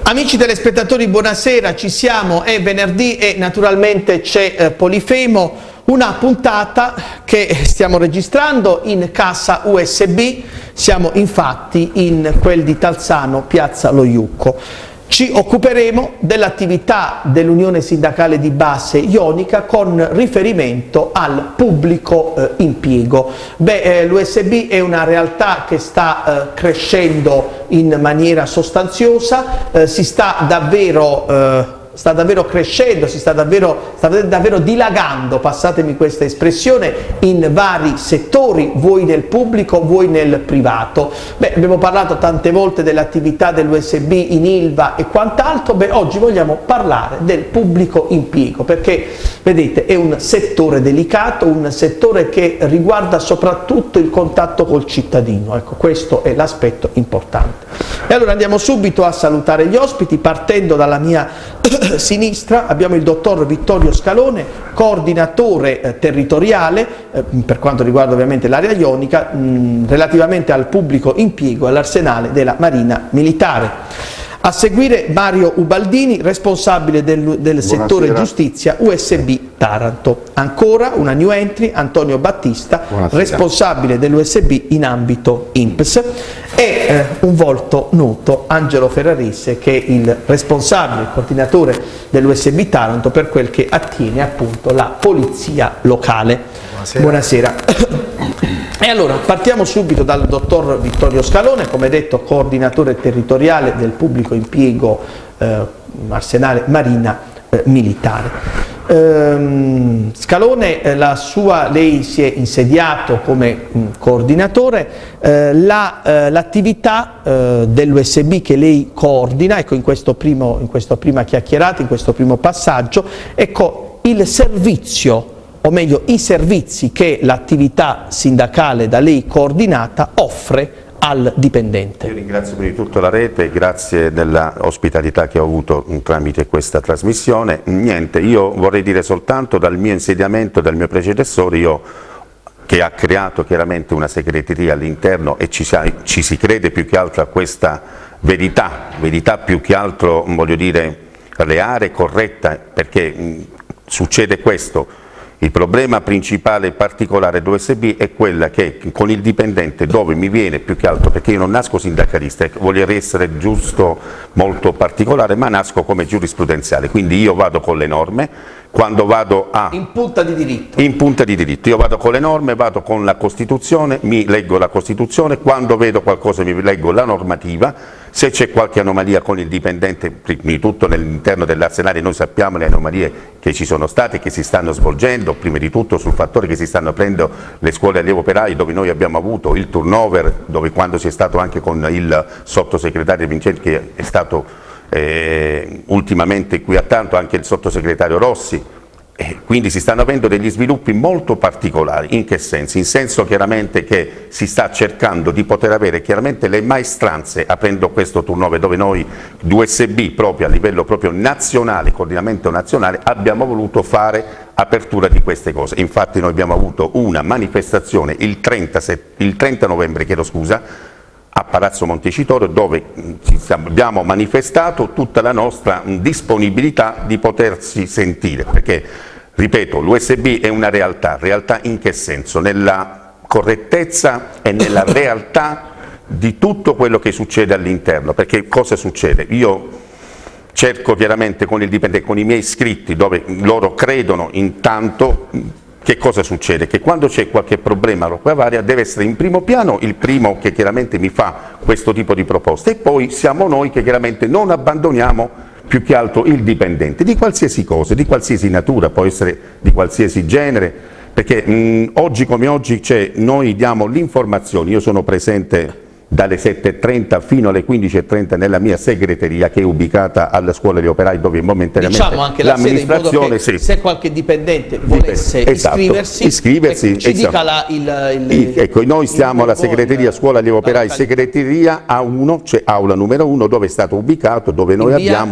Amici telespettatori, buonasera, ci siamo, è venerdì e naturalmente c'è Polifemo, una puntata che stiamo registrando in cassa USB, siamo infatti in quel di Talzano, piazza Lo Iucco. Ci occuperemo dell'attività dell'Unione Sindacale di Base Ionica con riferimento al pubblico impiego. L'USB è una realtà che sta crescendo in maniera sostanziosa, sta davvero crescendo, sta davvero dilagando, passatemi questa espressione, in vari settori, voi nel pubblico, voi nel privato. Abbiamo parlato tante volte dell'attività dell'USB in Ilva e quant'altro, oggi vogliamo parlare del pubblico impiego, perché vedete è un settore delicato, un settore che riguarda soprattutto il contatto col cittadino, ecco, questo è l'aspetto importante. E allora andiamo subito a salutare gli ospiti, partendo dalla mia sinistra abbiamo il dottor Vittorio Scalone, coordinatore territoriale per quanto riguarda ovviamente l'area ionica relativamente al pubblico impiego e all'arsenale della Marina Militare. A seguire Mario Ubaldini, responsabile del settore giustizia USB Taranto. Ancora una new entry, Antonio Battista, responsabile dell'USB in ambito INPS, e un volto noto, Angelo Ferrarese, che è il responsabile, il coordinatore dell'USB Taranto per quel che attiene appunto la polizia locale. Buonasera. E allora partiamo subito dal dottor Vittorio Scalone, come detto coordinatore territoriale del pubblico impiego arsenale Marina Militare. Scalone, lei si è insediato come coordinatore, l'attività dell'USB che lei coordina, ecco, in questa prima chiacchierata, in questo primo passaggio, ecco il servizio, o meglio i servizi che l'attività sindacale da lei coordinata offre al dipendente. Io ringrazio prima di tutto la rete, grazie della ospitalità che ho avuto tramite questa trasmissione. Niente, io vorrei dire soltanto dal mio insediamento, dal mio predecessore, che ha creato chiaramente una segreteria all'interno e ci si crede più che altro a questa verità più che altro, voglio dire, reale e corretta, perché succede questo. Il problema principale e particolare dell'USB è quella che con il dipendente, dove mi viene più che altro, perché io non nasco sindacalista, voglio essere giusto, molto particolare, ma nasco come giurisprudenziale, quindi io vado con le norme, quando vado in punta di diritto. In punta di diritto, io vado con le norme, vado con la Costituzione, mi leggo la Costituzione, quando vedo qualcosa mi leggo la normativa. Se c'è qualche anomalia con il dipendente, prima di tutto all'interno dell'arsenale noi sappiamo le anomalie che ci sono state, che si stanno svolgendo, prima di tutto sul fattore che si stanno aprendo le scuole allievo operai, dove noi abbiamo avuto il turnover, dove quando si è stato anche con il sottosegretario Vincenzi, che è stato ultimamente qui a tanto, anche il sottosegretario Rossi. Quindi si stanno avendo degli sviluppi molto particolari. In che senso? In senso chiaramente che si sta cercando di poter avere chiaramente le maestranze, aprendo questo turnover, dove noi d'USB proprio a livello proprio nazionale, coordinamento nazionale, abbiamo voluto fare apertura di queste cose. Infatti noi abbiamo avuto una manifestazione il 30 novembre, chiedo scusa, a Palazzo Montecitorio, dove abbiamo manifestato tutta la nostra disponibilità di potersi sentire, perché, ripeto, l'USB è una realtà in che senso? Nella correttezza e nella realtà di tutto quello che succede all'interno, perché cosa succede? Io cerco chiaramente con il dipendente, con i miei iscritti, dove loro credono intanto. Che cosa succede? Che quando c'è qualche problema o varia deve essere in primo piano il primo che chiaramente mi fa questo tipo di proposte, e poi siamo noi che chiaramente non abbandoniamo più che altro il dipendente di qualsiasi cosa, di qualsiasi natura, può essere di qualsiasi genere, perché oggi come oggi noi diamo l'informazione, io sono presente dalle 7:30 fino alle 15:30 nella mia segreteria, che è ubicata alla scuola degli operai, dove momentaneamente anche l'amministrazione, se qualche dipendente volesse iscriversi, ci dica ecco, noi stiamo alla segreteria scuola degli operai, segreteria A1, cioè aula numero 1, dove è stato ubicato, dove noi abbiamo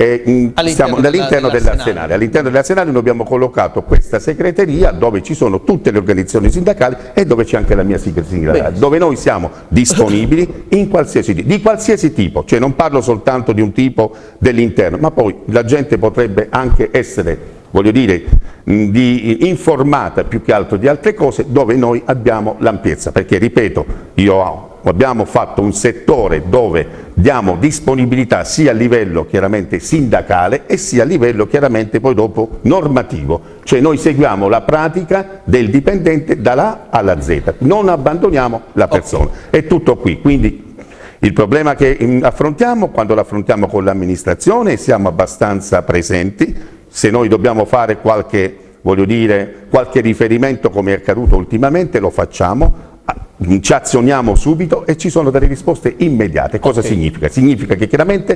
siamo all'interno dell'Arsenale. All'interno dell'Arsenale noi abbiamo collocato questa segreteria dove ci sono tutte le organizzazioni sindacali e dove c'è anche la mia segreteria, dove noi siamo disponibili di qualsiasi tipo, cioè non parlo soltanto di un tipo dell'interno, ma poi la gente potrebbe anche essere, voglio dire, informata più che altro di altre cose, dove noi abbiamo l'ampiezza, perché ripeto, abbiamo fatto un settore dove diamo disponibilità sia a livello chiaramente sindacale e sia a livello chiaramente poi dopo normativo, cioè noi seguiamo la pratica del dipendente dalla A alla Z, non abbandoniamo la persona, è tutto qui. Quindi il problema che affrontiamo, quando lo affrontiamo con l'amministrazione, siamo abbastanza presenti. Se noi dobbiamo fare qualche riferimento come è accaduto ultimamente, lo facciamo, ci azioniamo subito e ci sono delle risposte immediate. Cosa significa? Significa che chiaramente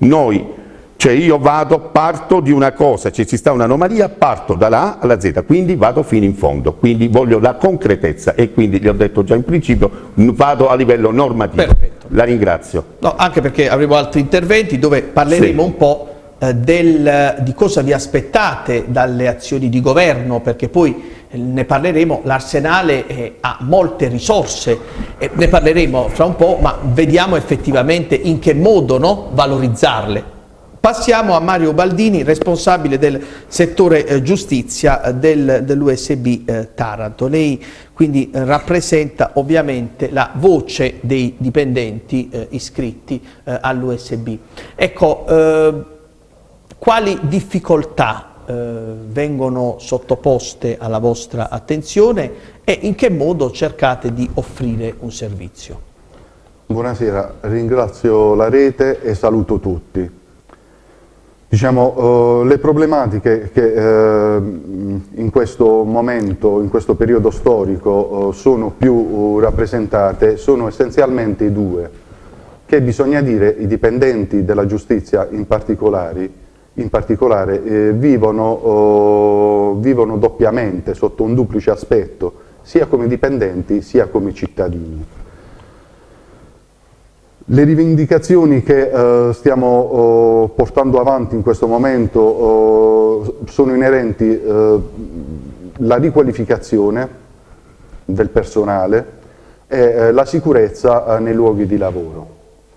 io parto di una cosa, ci sta un'anomalia, parto dalla A alla Z, quindi vado fino in fondo, quindi voglio la concretezza e quindi, gli ho detto già in principio, vado a livello normativo. Perfetto. La ringrazio. No, anche perché avremo altri interventi dove parleremo un po' di cosa vi aspettate dalle azioni di governo, perché poi ne parleremo, l'Arsenale ha molte risorse, ne parleremo fra un po', ma vediamo effettivamente in che modo valorizzarle. Passiamo a Baldini, responsabile del settore giustizia dell'USB Taranto. Lei quindi rappresenta ovviamente la voce dei dipendenti iscritti all'USB. Ecco, quali difficoltà vengono sottoposte alla vostra attenzione e in che modo cercate di offrire un servizio? Buonasera, ringrazio la rete e saluto tutti. Diciamo, le problematiche che in questo momento, in questo periodo storico, sono più rappresentate sono essenzialmente due, che bisogna dire i dipendenti della giustizia in particolare vivono doppiamente sotto un duplice aspetto, sia come dipendenti sia come cittadini. Le rivendicazioni che stiamo portando avanti in questo momento sono inerenti alla riqualificazione del personale e la sicurezza nei luoghi di lavoro.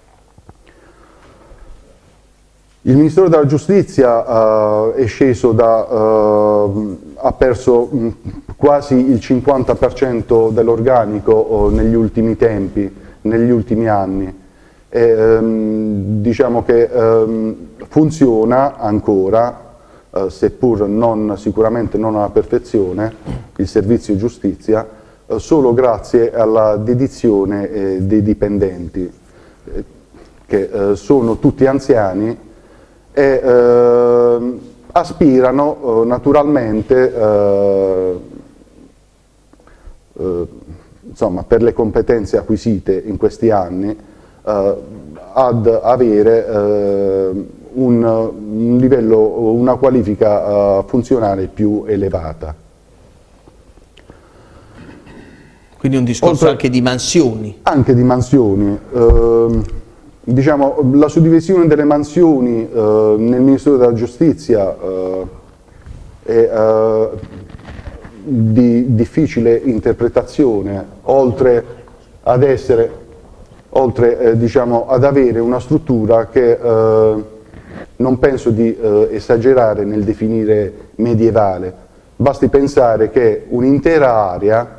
Il Ministero della Giustizia è sceso ha perso quasi il 50% dell'organico negli ultimi tempi, negli ultimi anni. Diciamo che funziona ancora, seppur sicuramente non alla perfezione, il servizio giustizia, solo grazie alla dedizione dei dipendenti, che sono tutti anziani e aspirano naturalmente, insomma, per le competenze acquisite in questi anni, ad avere un livello, una qualifica funzionale più elevata. Quindi un discorso anche di mansioni. Anche di mansioni. Diciamo, la suddivisione delle mansioni nel Ministero della Giustizia è di difficile interpretazione, oltre diciamo, ad avere una struttura che non penso di esagerare nel definire medievale. Basti pensare che un'intera area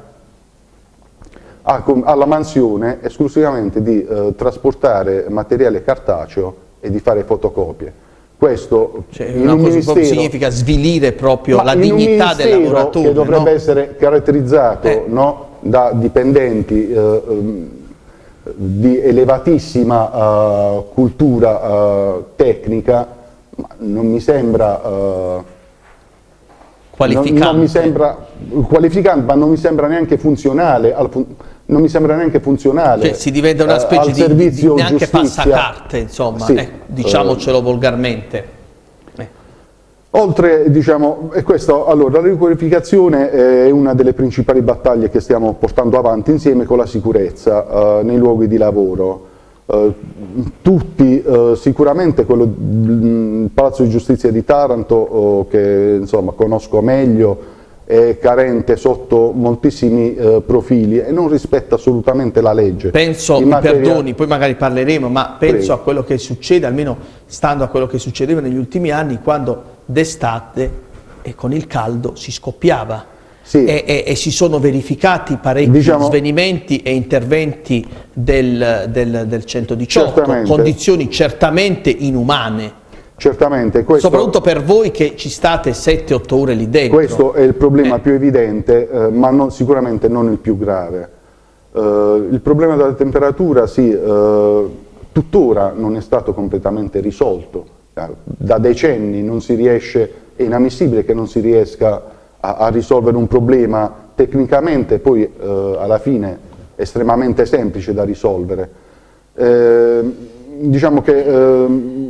ha la mansione esclusivamente di trasportare materiale cartaceo e di fare fotocopie. Questo in un ministero, significa svilire proprio la dignità del lavoratore, che dovrebbe essere caratterizzato da dipendenti di elevatissima cultura tecnica, ma non mi sembra qualificante. Non mi sembra qualificante, ma non mi sembra neanche funzionale. Non mi sembra neanche funzionale. Cioè, si diventa una specie di neanche passacarte, insomma, sì, diciamocelo volgarmente. Oltre, diciamo, e questo, allora, la riqualificazione è una delle principali battaglie che stiamo portando avanti insieme con la sicurezza nei luoghi di lavoro. tutti, sicuramente il Palazzo di Giustizia di Taranto, che insomma conosco meglio, è carente sotto moltissimi profili e non rispetta assolutamente la legge. Penso, mi perdoni, poi magari parleremo, ma penso a quello che succede, almeno stando a quello che succedeva negli ultimi anni, quando d'estate e con il caldo si scoppiava. Sì. E si sono verificati parecchi svenimenti e interventi del 118, condizioni certamente inumane. Certamente. Soprattutto per voi che ci state 7-8 ore lì dentro. Questo è il problema più evidente, ma sicuramente non il più grave. Il problema della temperatura, sì, tuttora non è stato completamente risolto. Da decenni non si riesce, è inammissibile che non si riesca a risolvere un problema tecnicamente, poi alla fine estremamente semplice da risolvere. Diciamo che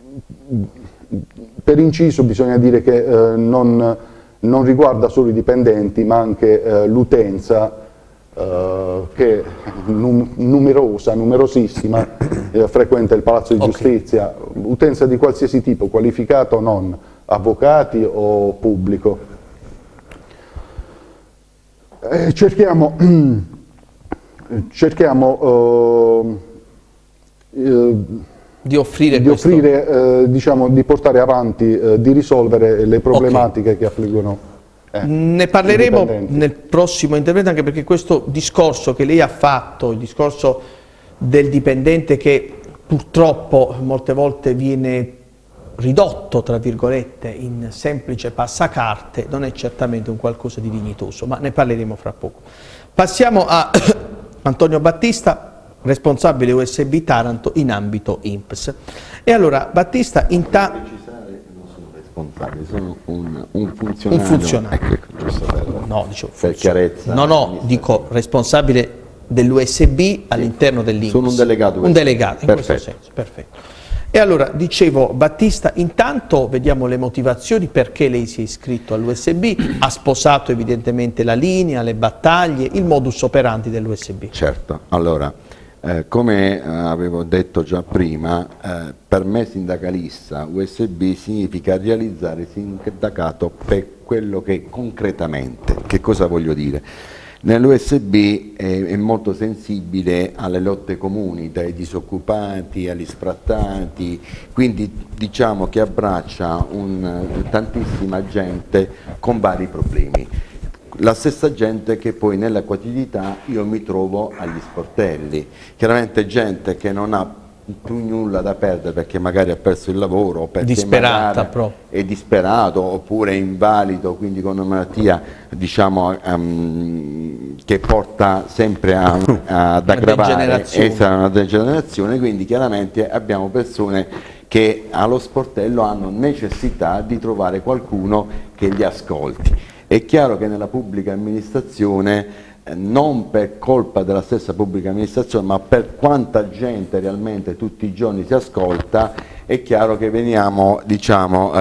per inciso bisogna dire che non riguarda solo i dipendenti, ma anche l'utenza, che è numerosissima, frequenta il Palazzo di Giustizia, utenza di qualsiasi tipo, qualificata o non, avvocati o pubblico. Cerchiamo di offrire, diciamo, di portare avanti, di risolvere le problematiche che affliggono. Ne parleremo nel prossimo intervento, anche perché questo discorso che lei ha fatto, il discorso del dipendente che purtroppo molte volte viene ridotto, tra virgolette, in semplice passacarte, non è certamente un qualcosa di dignitoso, ma ne parleremo fra poco. Passiamo a Antonio Battista, responsabile USB Taranto in ambito INPS. E allora, Battista, intanto... Non sono responsabile, sono un funzionario. Un funzionario. Ecco, giusto no, dicevo, per chiarezza. No, dico responsabile dell'USB all'interno dell'INPS. Sono un delegato. Un delegato, in questo senso, perfetto. E allora, dicevo, Battista, intanto vediamo le motivazioni perché lei si è iscritto all'USB, ha sposato evidentemente la linea, le battaglie, il modus operandi dell'USB. Certo, allora, come avevo detto già prima, per me sindacalista USB significa realizzare sindacato per quello che concretamente, che cosa voglio dire? Nell'USB è molto sensibile alle lotte comuni, dai disoccupati agli sfrattati, quindi diciamo che abbraccia tantissima gente con vari problemi. La stessa gente che poi nella quotidianità io mi trovo agli sportelli, chiaramente gente che non ha più nulla da perdere perché magari ha perso il lavoro, o perché è disperato oppure è invalido, quindi con una malattia, diciamo, che porta sempre ad aggravare una degenerazione, quindi chiaramente abbiamo persone che allo sportello hanno necessità di trovare qualcuno che li ascolti. È chiaro che nella pubblica amministrazione, non per colpa della stessa pubblica amministrazione, ma per quanta gente realmente tutti i giorni si ascolta, è chiaro che veniamo, diciamo,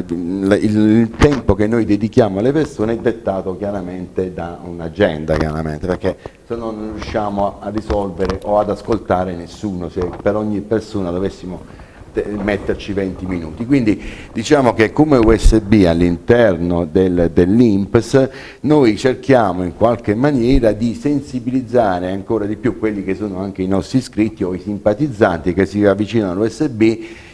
il tempo che noi dedichiamo alle persone è dettato chiaramente da un'agenda, perché se no non riusciamo a risolvere o ad ascoltare nessuno, se per ogni persona dovessimo metterci 20 minuti. Quindi diciamo che come USB all'interno dell'INPS noi cerchiamo in qualche maniera di sensibilizzare ancora di più quelli che sono anche i nostri iscritti o i simpatizzanti che si avvicinano all'USB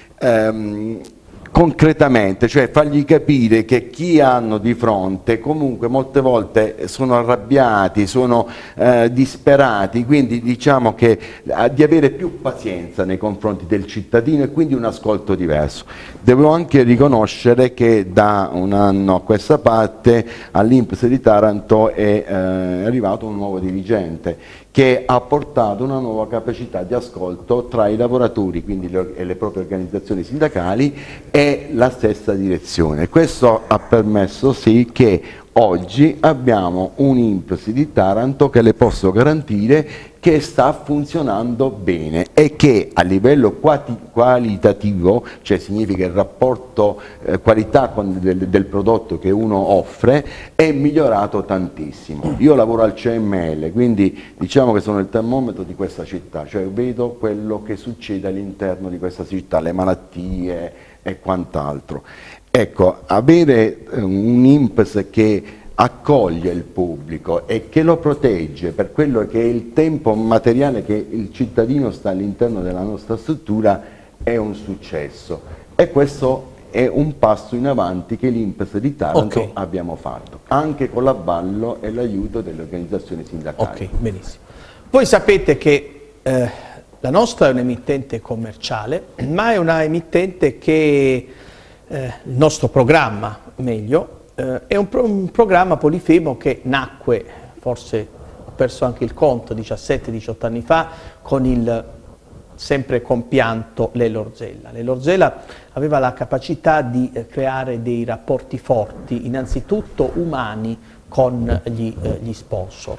concretamente, cioè fargli capire che chi hanno di fronte comunque molte volte sono arrabbiati, sono disperati, quindi diciamo che di avere più pazienza nei confronti del cittadino e quindi un ascolto diverso. Devo anche riconoscere che da un anno a questa parte all'INPS di Taranto è arrivato un nuovo dirigente che ha portato una nuova capacità di ascolto tra i lavoratori, quindi le proprie organizzazioni sindacali e la stessa direzione. Questo ha permesso sì che Oggi abbiamo un INPS di Taranto che le posso garantire che sta funzionando bene e che a livello qualitativo, cioè significa il rapporto qualità del prodotto che uno offre, è migliorato tantissimo. Io lavoro al CML, quindi diciamo che sono il termometro di questa città, cioè vedo quello che succede all'interno di questa città, le malattie e quant'altro. Ecco, avere un INPS che accoglie il pubblico e che lo protegge per quello che è il tempo materiale che il cittadino sta all'interno della nostra struttura è un successo, e questo è un passo in avanti che l'INPS di Taranto abbiamo fatto, anche con l'avvallo e l'aiuto delle organizzazioni sindacali. Ok, benissimo. Voi sapete che la nostra è un'emittente commerciale, ma è una emittente che il nostro programma, meglio, è un programma Polifemo che nacque, forse ho perso anche il conto, 17-18 anni fa, con il sempre compianto Lello Orzella. Lello Orzella aveva la capacità di creare dei rapporti forti, innanzitutto umani, con gli sponsor.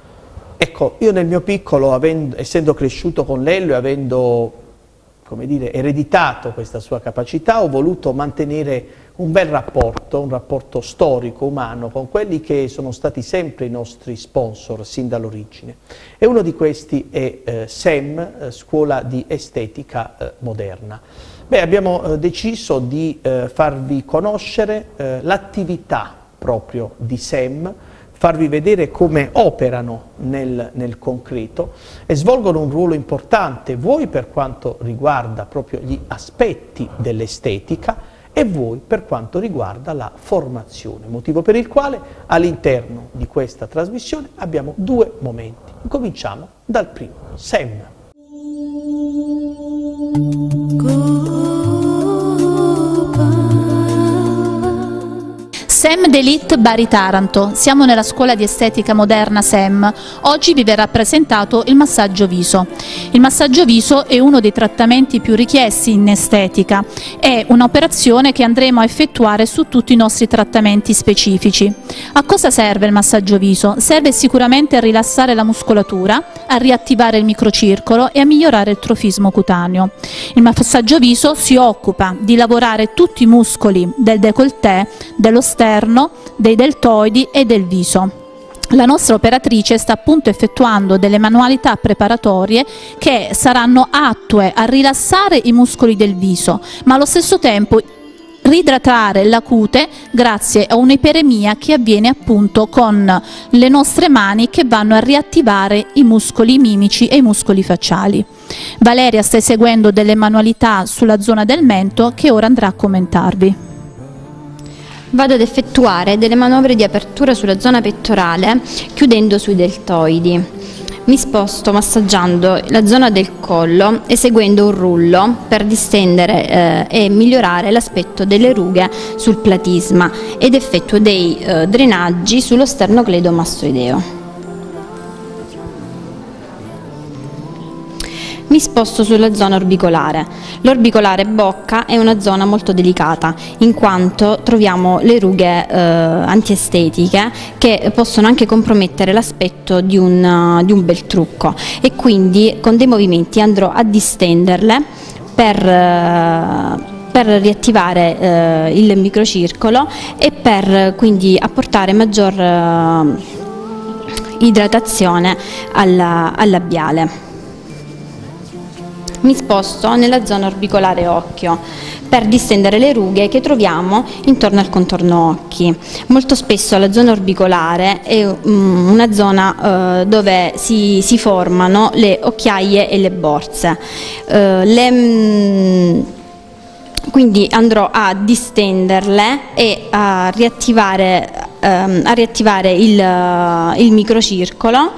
Ecco, io nel mio piccolo, essendo cresciuto con Lello e avendo, come dire, ereditato questa sua capacità, ho voluto mantenere un bel rapporto, un rapporto storico, umano, con quelli che sono stati sempre i nostri sponsor sin dall'origine. E uno di questi è SEM, Scuola di Estetica Moderna. Beh, abbiamo deciso di farvi conoscere l'attività proprio di SEM, farvi vedere come operano nel concreto e svolgono un ruolo importante, voi per quanto riguarda proprio gli aspetti dell'estetica e voi per quanto riguarda la formazione, motivo per il quale all'interno di questa trasmissione abbiamo due momenti. Cominciamo dal primo, SEM. SEM d'Elite Bari Taranto, siamo nella scuola di estetica moderna SEM. Oggi vi verrà presentato il massaggio viso. Il massaggio viso è uno dei trattamenti più richiesti in estetica, è un'operazione che andremo a effettuare su tutti i nostri trattamenti specifici. A cosa serve il massaggio viso? Serve sicuramente a rilassare la muscolatura, a riattivare il microcircolo e a migliorare il trofismo cutaneo. Il massaggio viso si occupa di lavorare tutti i muscoli del décolleté, dello sterno, dei deltoidi e del viso. La nostra operatrice sta appunto effettuando delle manualità preparatorie che saranno attue a rilassare i muscoli del viso, ma allo stesso tempo ridratare la cute grazie a un'iperemia che avviene appunto con le nostre mani che vanno a riattivare i muscoli mimici e i muscoli facciali. Valeria sta eseguendo delle manualità sulla zona del mento che ora andrà a commentarvi. Vado ad effettuare delle manovre di apertura sulla zona pettorale chiudendo sui deltoidi. Mi sposto massaggiando la zona del collo eseguendo un rullo per distendere e migliorare l'aspetto delle rughe sul platisma ed effettuo dei drenaggi sullo sternocleidomastoideo. Mi sposto sulla zona orbicolare. L'orbicolare bocca è una zona molto delicata in quanto troviamo le rughe antiestetiche che possono anche compromettere l'aspetto di un bel trucco e quindi con dei movimenti andrò a distenderle per riattivare il microcircolo e per quindi apportare maggior idratazione al labiale. Mi sposto nella zona orbicolare occhio per distendere le rughe che troviamo intorno al contorno occhi. Molto spesso la zona orbicolare è una zona dove si formano le occhiaie e le borse. Quindi andrò a distenderle e a riattivare il microcircolo.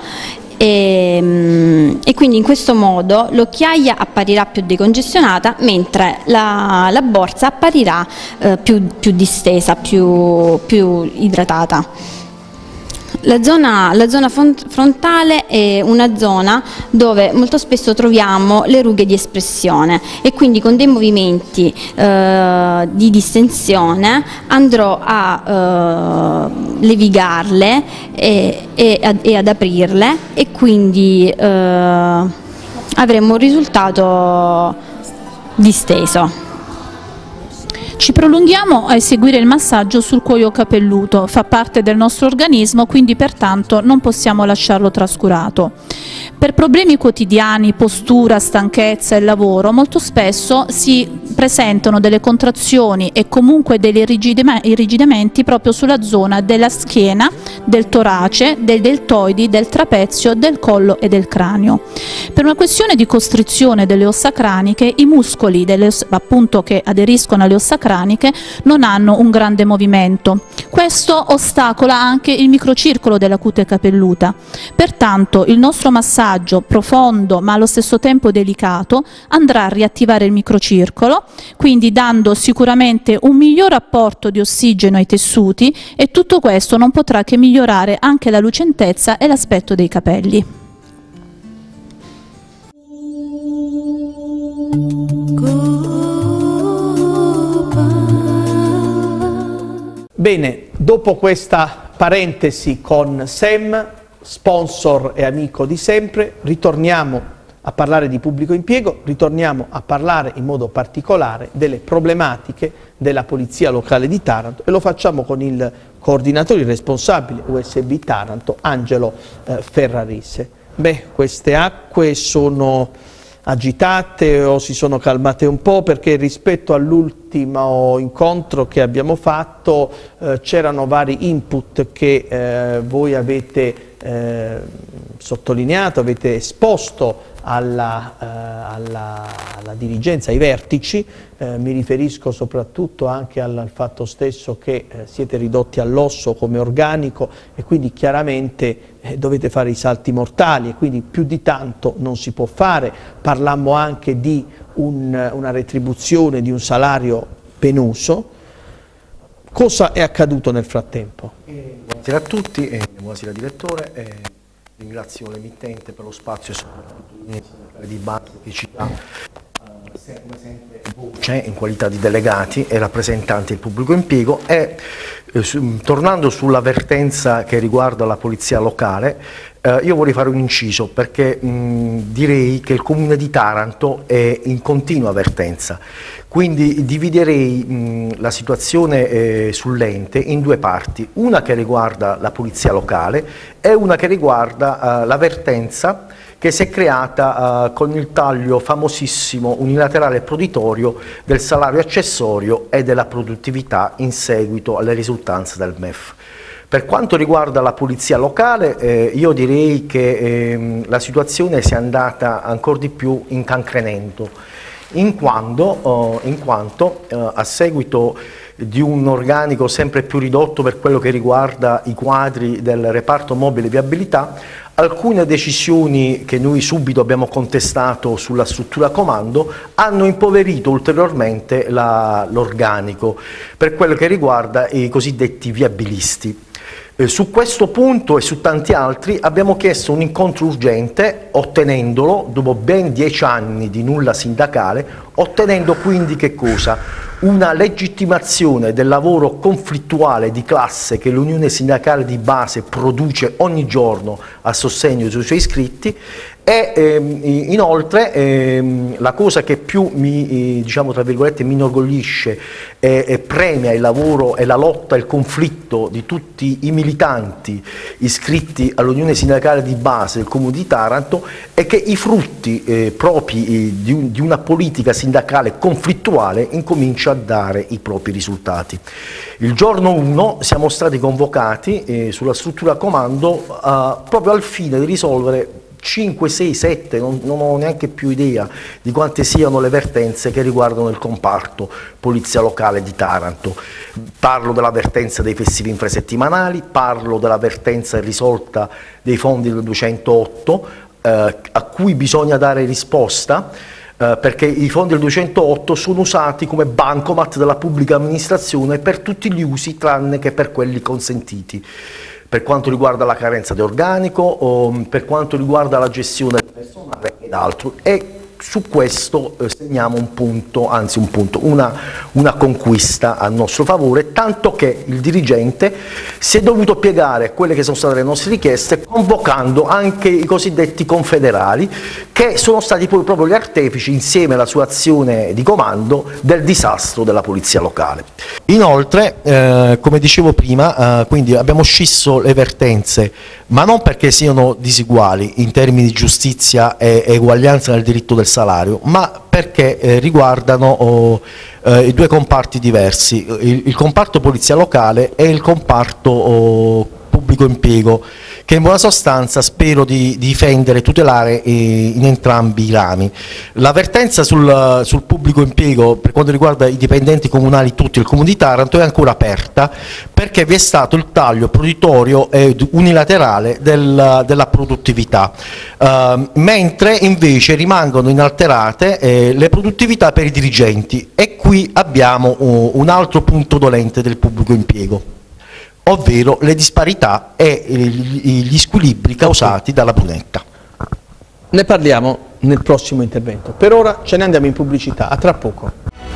E quindi in questo modo l'occhiaia apparirà più decongestionata mentre la borsa apparirà più distesa, più idratata. La zona frontale è una zona dove molto spesso troviamo le rughe di espressione e quindi con dei movimenti di distensione andrò a levigarle e ad aprirle, e quindi avremo un risultato disteso. Ci prolunghiamo a eseguire il massaggio sul cuoio capelluto, fa parte del nostro organismo, quindi pertanto non possiamo lasciarlo trascurato. Per problemi quotidiani, postura, stanchezza e lavoro, molto spesso si presentano delle contrazioni e comunque degli irrigidimenti proprio sulla zona della schiena, del torace, dei deltoidi, del trapezio, del collo e del cranio. Per una questione di costrizione delle ossa craniche, i muscoli appunto che aderiscono alle ossa craniche non hanno un grande movimento. Questo ostacola anche il microcircolo della cute capelluta. Pertanto il nostro massaggio profondo ma allo stesso tempo delicato andrà a riattivare il microcircolo, quindi dando sicuramente un miglior apporto di ossigeno ai tessuti, e tutto questo non potrà che migliorare anche la lucentezza e l'aspetto dei capelli. Bene, dopo questa parentesi con SEM, sponsor e amico di sempre, ritorniamo a parlare di pubblico impiego, ritorniamo a parlare in modo particolare delle problematiche della Polizia Locale di Taranto, e lo facciamo con il coordinatore, il responsabile USB Taranto, Angelo Ferrarese. Beh, queste acque sono agitate o si sono calmate un po', perché rispetto all'ultimo incontro che abbiamo fatto c'erano vari input che voi avete sottolineato, avete esposto alla dirigenza, ai vertici. Mi riferisco soprattutto anche al fatto stesso che siete ridotti all'osso come organico, e quindi chiaramente dovete fare i salti mortali, e quindi più di tanto non si può fare. Parlammo anche di una retribuzione, di un salario penoso. Cosa è accaduto nel frattempo? Buonasera a tutti, buonasera direttore, ringrazio l'emittente per lo spazio e soprattutto di dibattito che ci dà come sempre voce in qualità di delegati e rappresentanti del pubblico impiego. E tornando sull'avvertenza che riguarda la polizia locale, io vorrei fare un inciso, perché direi che il Comune di Taranto è in continua avvertenza, quindi dividerei la situazione sull'ente in due parti, una che riguarda la polizia locale e una che riguarda l'avvertenza che si è creata con il taglio famosissimo unilaterale e proditorio del salario accessorio e della produttività in seguito alle risultanze del MEF. Per quanto riguarda la polizia locale, io direi che la situazione si è andata ancora di più incancrenendo, in quanto a seguito di un organico sempre più ridotto per quello che riguarda i quadri del reparto mobile viabilità, alcune decisioni che noi subito abbiamo contestato sulla struttura comando hanno impoverito ulteriormente l'organico per quello che riguarda i cosiddetti viabilisti. Su questo punto e su tanti altri abbiamo chiesto un incontro urgente, ottenendolo dopo ben 10 anni di nulla sindacale, ottenendo quindi che cosa? Una legittimazione del lavoro conflittuale di classe che l'Unione Sindacale di Base produce ogni giorno a sostegno dei suoi iscritti, e inoltre la cosa che più mi, diciamo tra virgolette, mi inorgoglisce e premia il lavoro e la lotta e il conflitto di tutti i militanti iscritti all'Unione Sindacale di Base del Comune di Taranto è che i frutti propri di una politica sindacale conflittuale incomincia a dare i propri risultati. Il giorno 1 siamo stati convocati sulla struttura comando proprio al fine di risolvere 5, 6, 7, non ho neanche più idea di quante siano le vertenze che riguardano il comparto Polizia Locale di Taranto. Parlo della vertenza dei festivi infrasettimanali, parlo della vertenza irrisolta dei fondi del 208 a cui bisogna dare risposta, perché i fondi del 208 sono usati come bancomat della pubblica amministrazione per tutti gli usi tranne che per quelli consentiti. per quanto riguarda la carenza di organico, o per quanto riguarda la gestione del personale ed altro. E su questo segniamo un punto, anzi una conquista a nostro favore, tanto che il dirigente si è dovuto piegare a quelle che sono state le nostre richieste, convocando anche i cosiddetti confederali, che sono stati poi proprio gli artefici, insieme alla sua azione di comando, del disastro della polizia locale. Inoltre, come dicevo prima, quindi abbiamo scisso le vertenze, ma non perché siano diseguali in termini di giustizia e eguaglianza nel diritto del salario, ma perché riguardano i due comparti diversi, il comparto polizia locale e il comparto pubblico impiego, che in buona sostanza spero di difendere e tutelare in entrambi i rami. L'avvertenza sul pubblico impiego per quanto riguarda i dipendenti comunali tutti il Comune di Taranto è ancora aperta, perché vi è stato il taglio proditorio e unilaterale della produttività, mentre invece rimangono inalterate le produttività per i dirigenti, e qui abbiamo un altro punto dolente del pubblico impiego, ovvero le disparità e gli squilibri causati dalla Brunetta. Ne parliamo nel prossimo intervento. Per ora ce ne andiamo in pubblicità, a tra poco.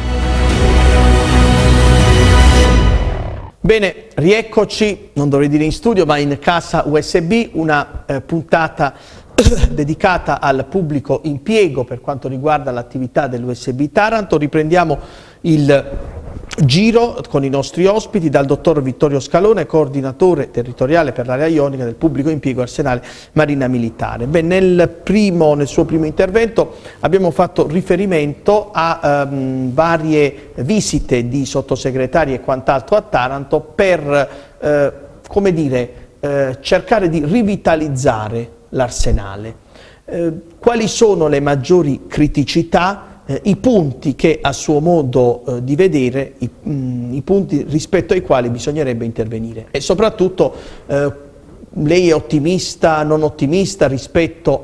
Bene, rieccoci, non dovrei dire in studio, ma in casa USB, una puntata dedicata al pubblico impiego per quanto riguarda l'attività dell'USB Taranto. Riprendiamo il giro con i nostri ospiti, dal dottor Vittorio Scalone, coordinatore territoriale per l'area ionica del pubblico impiego Arsenale Marina Militare. Beh, nel suo primo intervento abbiamo fatto riferimento a varie visite di sottosegretari e quant'altro a Taranto per, come dire, cercare di rivitalizzare l'Arsenale. Quali sono le maggiori criticità, i punti che a suo modo di vedere, i punti rispetto ai quali bisognerebbe intervenire, e soprattutto lei è ottimista, non ottimista rispetto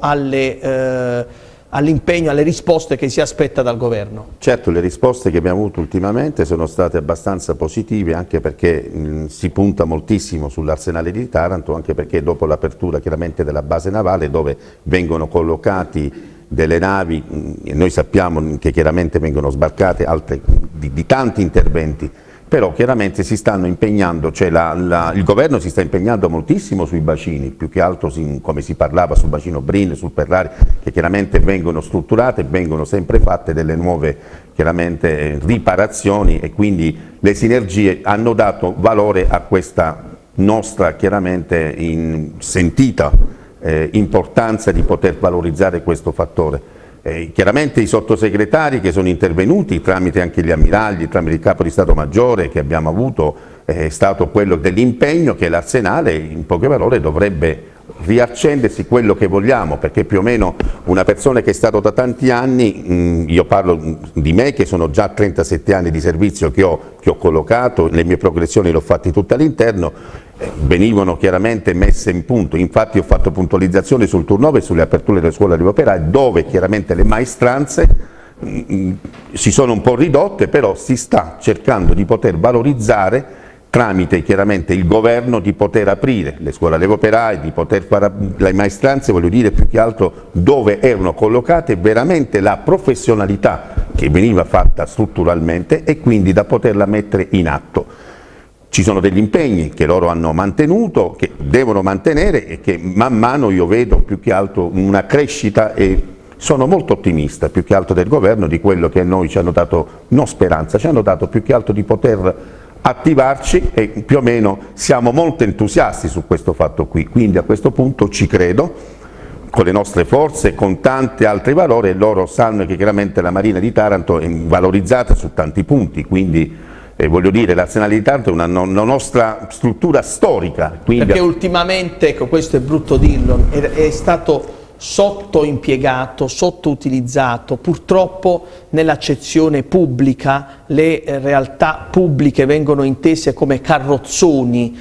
all'impegno, alle risposte che si aspetta dal governo? Certo, le risposte che abbiamo avuto ultimamente sono state abbastanza positive, anche perché si punta moltissimo sull'Arsenale di Taranto, anche perché dopo l'apertura chiaramente della base navale, dove vengono collocati delle navi, e noi sappiamo che chiaramente vengono sbarcate altre di tanti interventi, però chiaramente si stanno impegnando, cioè il governo si sta impegnando moltissimo sui bacini, più che altro come si parlava sul bacino Brin, sul Perrari, che chiaramente vengono strutturate, vengono sempre fatte delle nuove chiaramente riparazioni, e quindi le sinergie hanno dato valore a questa nostra chiaramente sentita importanza di poter valorizzare questo fattore. Chiaramente i sottosegretari che sono intervenuti tramite anche gli ammiragli, tramite il capo di Stato Maggiore che abbiamo avuto, è stato quello dell'impegno che l'Arsenale in poche parole dovrebbe riaccendersi quello che vogliamo, perché più o meno una persona che è stata da tanti anni, io parlo di me che sono già 37 anni di servizio che ho collocato, le mie progressioni le ho fatte tutte all'interno, venivano chiaramente messe in punto, infatti ho fatto puntualizzazione sul turnover e sulle aperture delle scuole di operai, dove chiaramente le maestranze si sono un po' ridotte, però si sta cercando di poter valorizzare tramite chiaramente il governo, di poter aprire le scuole allievi operai, di poter fare le maestranze, voglio dire più che altro dove erano collocate veramente la professionalità che veniva fatta strutturalmente, e quindi da poterla mettere in atto. Ci sono degli impegni che loro hanno mantenuto, che devono mantenere, e che man mano io vedo più che altro una crescita, e sono molto ottimista più che altro del governo, di quello che a noi ci hanno dato, non speranza, ci hanno dato più che altro di poter attivarci, e più o meno siamo molto entusiasti su questo fatto qui, quindi a questo punto ci credo, con le nostre forze, con tanti altri valori, e loro sanno che chiaramente la Marina di Taranto è valorizzata su tanti punti, quindi voglio dire, l'Arsenale di Taranto è una nostra struttura storica. Perché ultimamente, ecco, questo è brutto dirlo, è stato sottoimpiegato, sottoutilizzato. Purtroppo nell'accezione pubblica le realtà pubbliche vengono intese come carrozzoni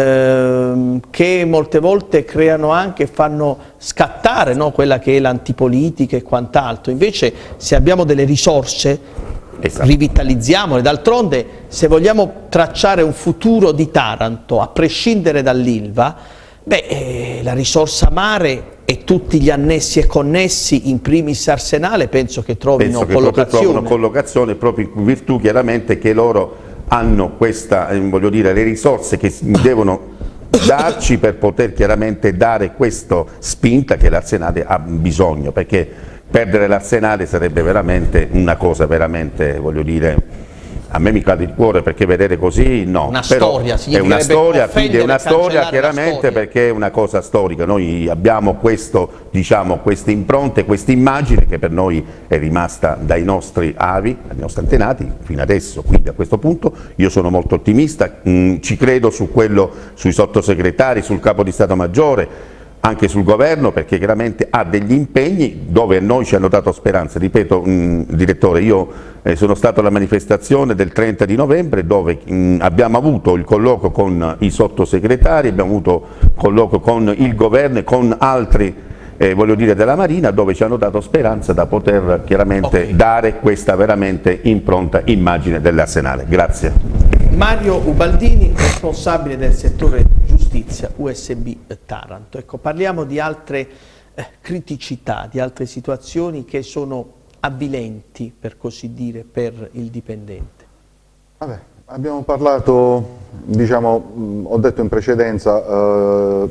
che molte volte creano anche, fanno scattare, no, quella che è l'antipolitica e quant'altro. Invece, se abbiamo delle risorse Esatto. Rivitalizziamole. D'altronde, se vogliamo tracciare un futuro di Taranto, a prescindere dall'Ilva, la risorsa mare e tutti gli annessi e connessi, in primis Arsenale, penso che trovino collocazione proprio in virtù chiaramente che loro hanno questa, voglio dire, le risorse che devono darci per poter chiaramente dare questa spinta che l'Arsenale ha bisogno, perché perdere l'Arsenale sarebbe veramente una cosa veramente, voglio dire, a me mi cade il cuore, perché vedere così no, però è una storia, quindi è una storia chiaramente, perché è una cosa storica. Noi abbiamo questo, diciamo, queste impronte, questa immagine che per noi è rimasta dai nostri avi, dai nostri antenati fino adesso, quindi a questo punto io sono molto ottimista, ci credo su quello, sui sottosegretari, sul capo di Stato Maggiore, anche sul governo, perché chiaramente ha degli impegni dove noi ci hanno dato speranza. Ripeto, direttore, io sono stato alla manifestazione del 30 di novembre dove abbiamo avuto il colloquio con i sottosegretari, abbiamo avuto colloquio con il governo e con altri voglio dire della Marina, dove ci hanno dato speranza da poter chiaramente dare questa veramente impronta immagine dell'Arsenale. Grazie. Mario Ubaldini, responsabile del settore giustizia USB Taranto. Ecco, parliamo di altre criticità, di altre situazioni che sono avvilenti, per così dire, per il dipendente. Vabbè, abbiamo parlato, diciamo, ho detto in precedenza,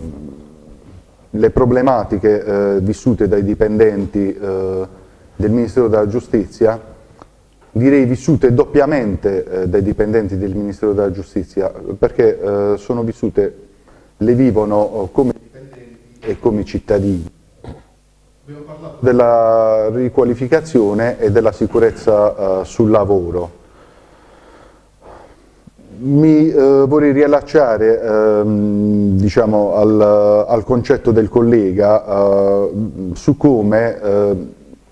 le problematiche vissute dai dipendenti del Ministero della Giustizia, direi vissute doppiamente dai dipendenti del Ministero della Giustizia, perché sono vissute, le vivono come dipendenti e come cittadini. Abbiamo parlato della riqualificazione e della sicurezza sul lavoro. Mi vorrei riallacciare diciamo, al concetto del collega su come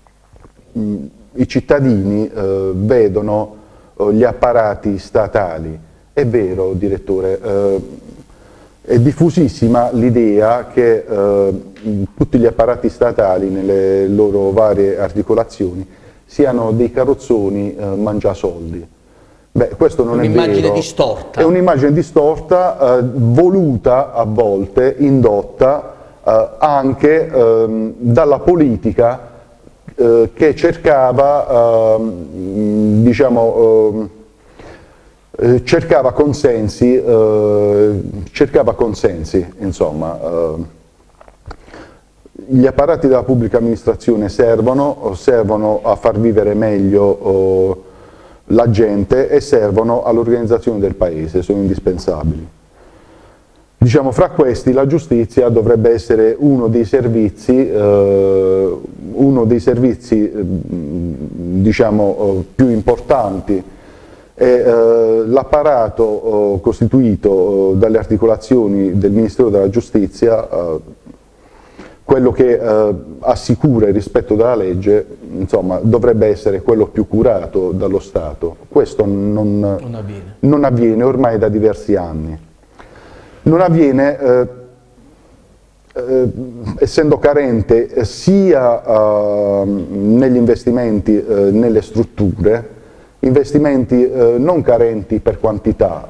i cittadini vedono gli apparati statali. È vero, direttore, è diffusissima l'idea che tutti gli apparati statali nelle loro varie articolazioni siano dei carrozzoni mangiasoldi. Beh, questo non è vero. Un'immagine distorta. È un'immagine distorta, voluta a volte, indotta anche dalla politica che cercava, diciamo, cercava consensi, insomma. Gli apparati della pubblica amministrazione servono a far vivere meglio la gente e servono all'organizzazione del paese, sono indispensabili. Diciamo, fra questi la giustizia dovrebbe essere uno dei servizi diciamo, più importanti. L'apparato costituito dalle articolazioni del Ministero della Giustizia, quello che assicura il rispetto della legge, insomma, dovrebbe essere quello più curato dallo Stato. Questo non avviene ormai da diversi anni. Non avviene essendo carente sia negli investimenti nelle strutture, investimenti non carenti per quantità,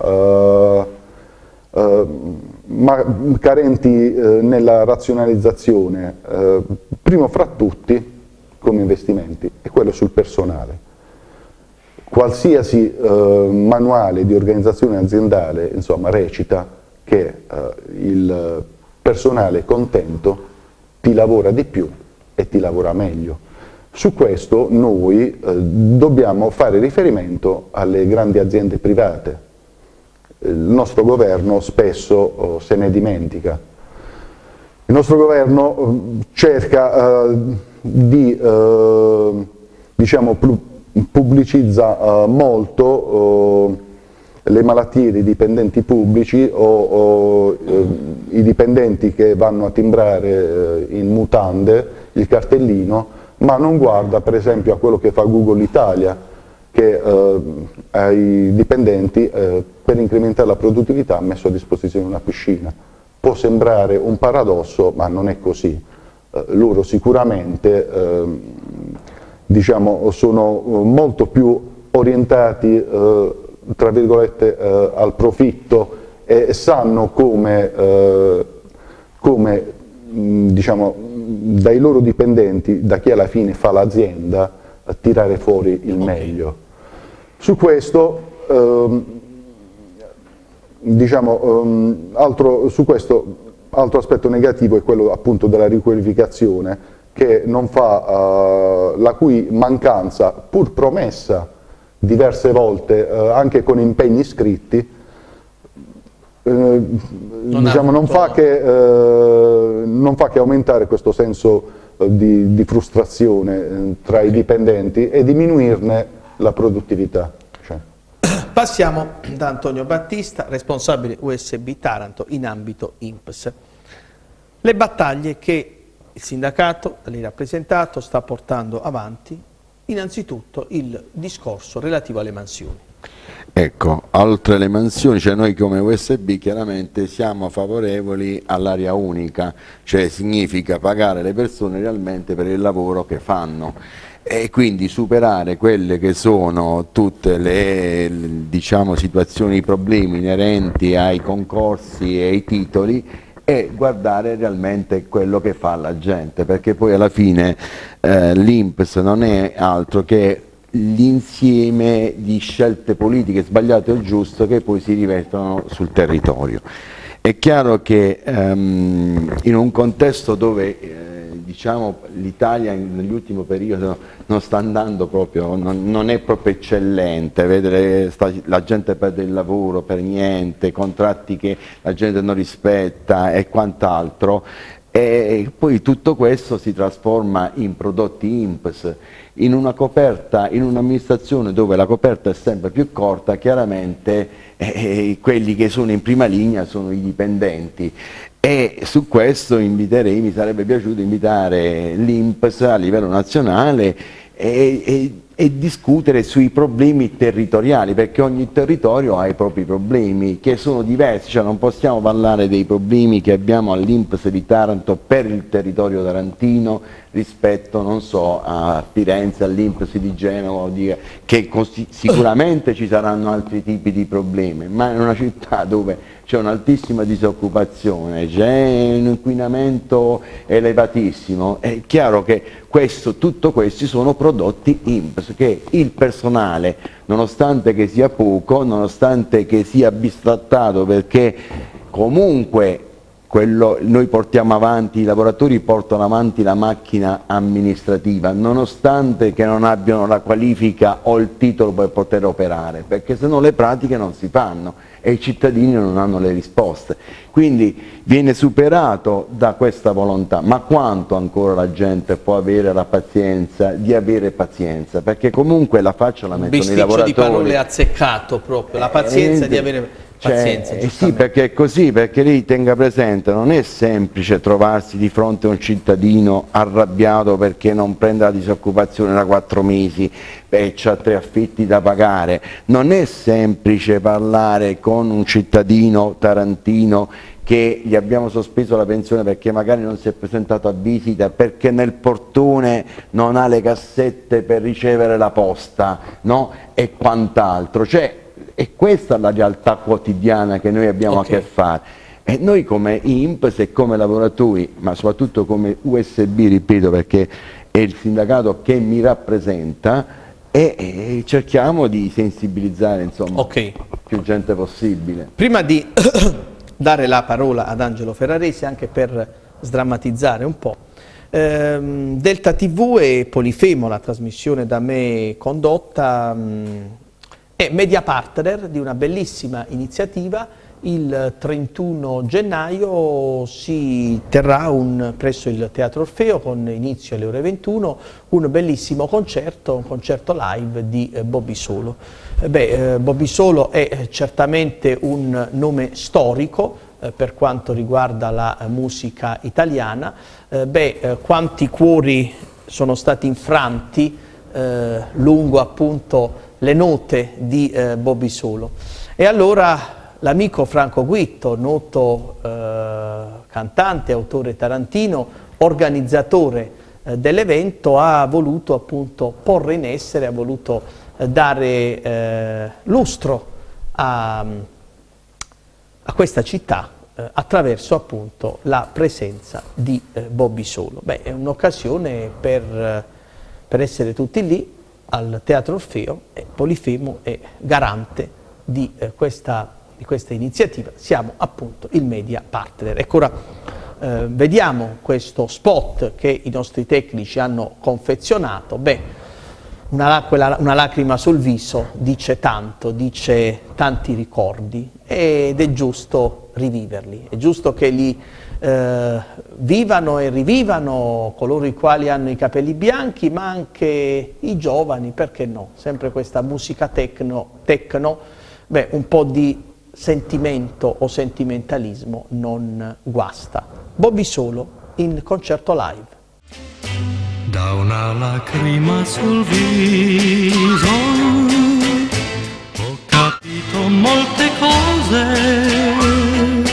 ma carenti nella razionalizzazione, primo fra tutti come investimenti, è quello sul personale. Qualsiasi manuale di organizzazione aziendale, insomma, recita che il personale contento ti lavora di più e ti lavora meglio. Su questo noi dobbiamo fare riferimento alle grandi aziende private. Il nostro governo spesso se ne dimentica. Il nostro governo cerca di, diciamo, pubblicizza molto le malattie dei dipendenti pubblici o i dipendenti che vanno a timbrare in mutande il cartellino, ma non guarda per esempio a quello che fa Google Italia, che ai dipendenti per incrementare la produttività ha messo a disposizione una piscina. Può sembrare un paradosso, ma non è così. Loro sicuramente diciamo, sono molto più orientati tra virgolette al profitto e sanno come diciamo, dai loro dipendenti, da chi alla fine fa l'azienda, tirare fuori il meglio. Su questo, altro aspetto negativo è quello appunto della riqualificazione, che non fa, la cui mancanza, pur promessa diverse volte, anche con impegni scritti, non fa che aumentare questo senso di frustrazione tra i dipendenti e diminuirne la produttività. Passiamo da Antonio Battista, responsabile USB Taranto in ambito INPS. Le battaglie che il sindacato, da lei rappresentato, sta portando avanti, innanzitutto il discorso relativo alle mansioni. Ecco, oltre alle mansioni, cioè noi come USB chiaramente siamo favorevoli all'area unica, cioè significa pagare le persone realmente per il lavoro che fanno e quindi superare quelle che sono tutte le diciamo, situazioni, i problemi inerenti ai concorsi e ai titoli e guardare realmente quello che fa la gente, perché poi alla fine l'INPS non è altro che l'insieme di scelte politiche sbagliate o giuste che poi si rivertono sul territorio. È chiaro che in un contesto dove diciamo, l'Italia nell'ultimo periodo non sta andando proprio, non è proprio eccellente, vedere la gente perde il lavoro per niente, contratti che la gente non rispetta e quant'altro, e poi tutto questo si trasforma in prodotti INPS, in una coperta, in un'amministrazione dove la coperta è sempre più corta, chiaramente quelli che sono in prima linea sono i dipendenti. E su questo inviterei, mi sarebbe piaciuto invitare l'INPS a livello nazionale e discutere sui problemi territoriali, perché ogni territorio ha i propri problemi che sono diversi, cioè non possiamo parlare dei problemi che abbiamo all'INPS di Taranto per il territorio tarantino rispetto, non so, a Firenze, all'INPS di Genova, che sicuramente ci saranno altri tipi di problemi, ma in una città dove c'è un'altissima disoccupazione, c'è un inquinamento elevatissimo, è chiaro che tutto questi sono prodotti INPS che il personale, nonostante che sia poco, nonostante che sia bistrattato, perché comunque noi portiamo avanti, i lavoratori portano avanti la macchina amministrativa, nonostante che non abbiano la qualifica o il titolo per poter operare, perché se no le pratiche non si fanno e i cittadini non hanno le risposte. Quindi viene superato da questa volontà, ma quanto ancora la gente può avere la pazienza di avere pazienza? Perché comunque la faccia la mettono i lavoratori. Bisticcio di parole azzeccato proprio, la pazienza di avere pazienza. Sì, perché è così, perché lì tenga presente, non è semplice trovarsi di fronte a un cittadino arrabbiato perché non prende la disoccupazione da 4 mesi e c'ha 3 affitti da pagare, non è semplice parlare con un cittadino tarantino che gli abbiamo sospeso la pensione perché magari non si è presentato a visita, perché nel portone non ha le cassette per ricevere la posta, no? E quant'altro. Cioè, e questa è la realtà quotidiana che noi abbiamo a che fare. E noi come INPS e come lavoratori, ma soprattutto come USB, ripeto, perché è il sindacato che mi rappresenta, e cerchiamo di sensibilizzare insomma più gente possibile. Prima di dare la parola ad Angelo Ferraresi, anche per sdrammatizzare un po', Delta TV e Polifemo, la trasmissione da me condotta, è media partner di una bellissima iniziativa. Il 31 gennaio si terrà presso il Teatro Orfeo, con inizio alle ore 21, un bellissimo concerto, un concerto live di Bobby Solo. Bobby Solo è certamente un nome storico per quanto riguarda la musica italiana. Quanti cuori sono stati infranti lungo appunto le note di Bobby Solo. E allora l'amico Franco Guitto, noto cantante, autore tarantino, organizzatore dell'evento, ha voluto appunto porre in essere, ha voluto dare lustro a questa città attraverso appunto la presenza di Bobby Solo. Beh, è un'occasione per essere tutti lì al Teatro Orfeo, e Polifemo è garante di questa iniziativa. Siamo appunto il media partner. Ecco, ora vediamo questo spot che i nostri tecnici hanno confezionato. Beh, una lacrima sul viso dice tanto, dice tanti ricordi, ed è giusto riviverli, è giusto che li vivano e rivivano coloro i quali hanno i capelli bianchi, ma anche i giovani, perché no? Sempre questa musica techno, beh, un po' di sentimento o sentimentalismo non guasta. Bobby Solo in concerto live. Da una lacrima sul viso ho capito molte cose.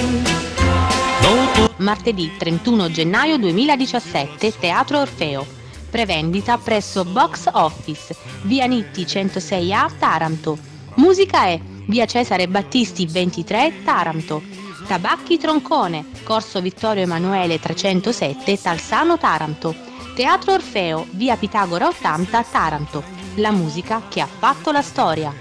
Martedì 31 gennaio 2017, Teatro Orfeo. Prevendita presso Box Office, via Nitti 106A, Taranto. Musica è via Cesare Battisti 23, Taranto. Tabacchi Troncone, corso Vittorio Emanuele 307, Talsano, Taranto. Teatro Orfeo, via Pitagora 80, Taranto. La musica che ha fatto la storia.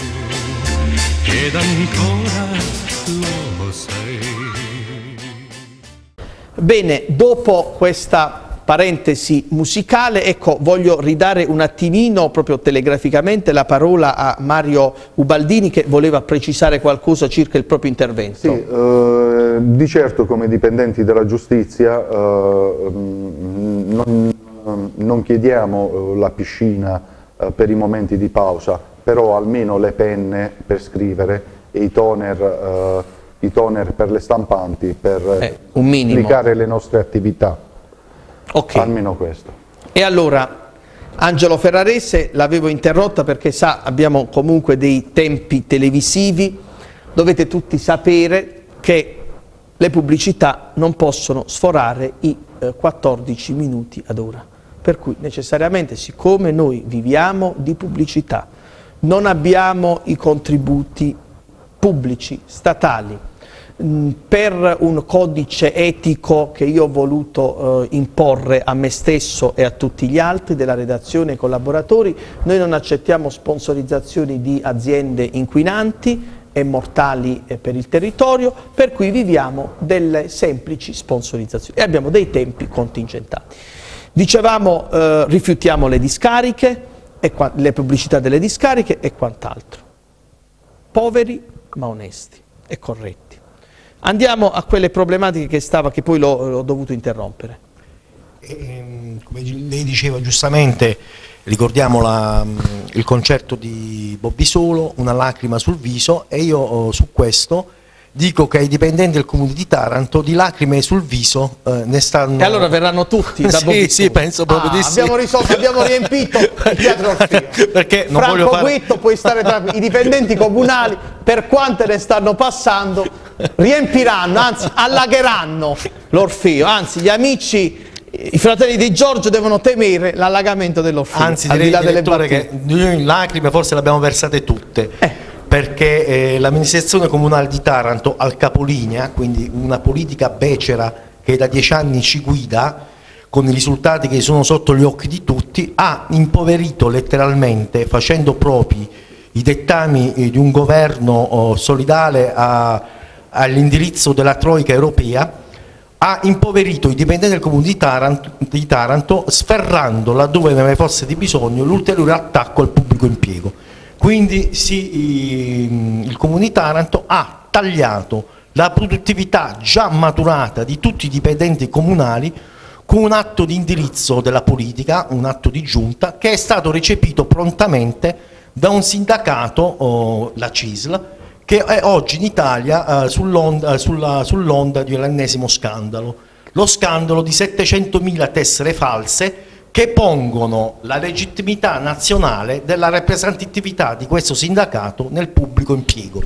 Ed ancora lo sei. Bene, dopo questa parentesi musicale, ecco, voglio ridare un attimino, proprio telegraficamente, la parola a Mario Ubaldini, che voleva precisare qualcosa circa il proprio intervento. Sì, di certo come dipendenti della giustizia non chiediamo la piscina per i momenti di pausa, però almeno le penne per scrivere e i toner per le stampanti per applicare le nostre attività. Ok. Almeno questo. E allora, Angelo Ferrarese, l'avevo interrotta perché sa, abbiamo comunque dei tempi televisivi, dovete tutti sapere che le pubblicità non possono sforare i 14 minuti ad ora, per cui necessariamente, siccome noi viviamo di pubblicità, non abbiamo i contributi pubblici, statali, per un codice etico che io ho voluto imporre a me stesso e a tutti gli altri della redazione e ai collaboratori, noi non accettiamo sponsorizzazioni di aziende inquinanti e mortali per il territorio, per cui viviamo delle semplici sponsorizzazioni e abbiamo dei tempi contingentati. Dicevamo, rifiutiamo le discariche, le pubblicità delle discariche e quant'altro. Poveri ma onesti e corretti. Andiamo a quelle problematiche che poi l'ho dovuto interrompere. Come lei diceva giustamente, ricordiamo il concerto di Bobby Solo, Una lacrima sul viso, e io su questo dico che ai dipendenti del comune di Taranto di lacrime sul viso ne stanno... E allora verranno tutti da Bobby Solo? Sì, penso proprio di sì. Abbiamo risolto, abbiamo riempito il Teatro Orfeo. Perché non Franco voglio fare... Guitto puoi stare tra i dipendenti comunali, per quante ne stanno passando, riempiranno, anzi allagheranno l'Orfeo, anzi gli amici... I fratelli di Giorgio devono temere l'allagamento dell'Orfeo. Anzi, direi, direttore, che noi lacrime forse le abbiamo versate tutte, perché l'amministrazione comunale di Taranto al capolinea, quindi una politica becera che da 10 anni ci guida, con i risultati che sono sotto gli occhi di tutti, ha impoverito letteralmente, facendo propri i dettami di un governo solidale all'indirizzo della Troica europea, ha impoverito i dipendenti del comune di Taranto, sferrando laddove ne fosse di bisogno l'ulteriore attacco al pubblico impiego. Quindi il comune di Taranto ha tagliato la produttività già maturata di tutti i dipendenti comunali con un atto di indirizzo della politica, un atto di giunta, che è stato recepito prontamente da un sindacato, la CISL, che è oggi in Italia sull'onda di un ennesimo scandalo, lo scandalo di 700.000 tessere false che pongono la legittimità nazionale della rappresentatività di questo sindacato nel pubblico impiego.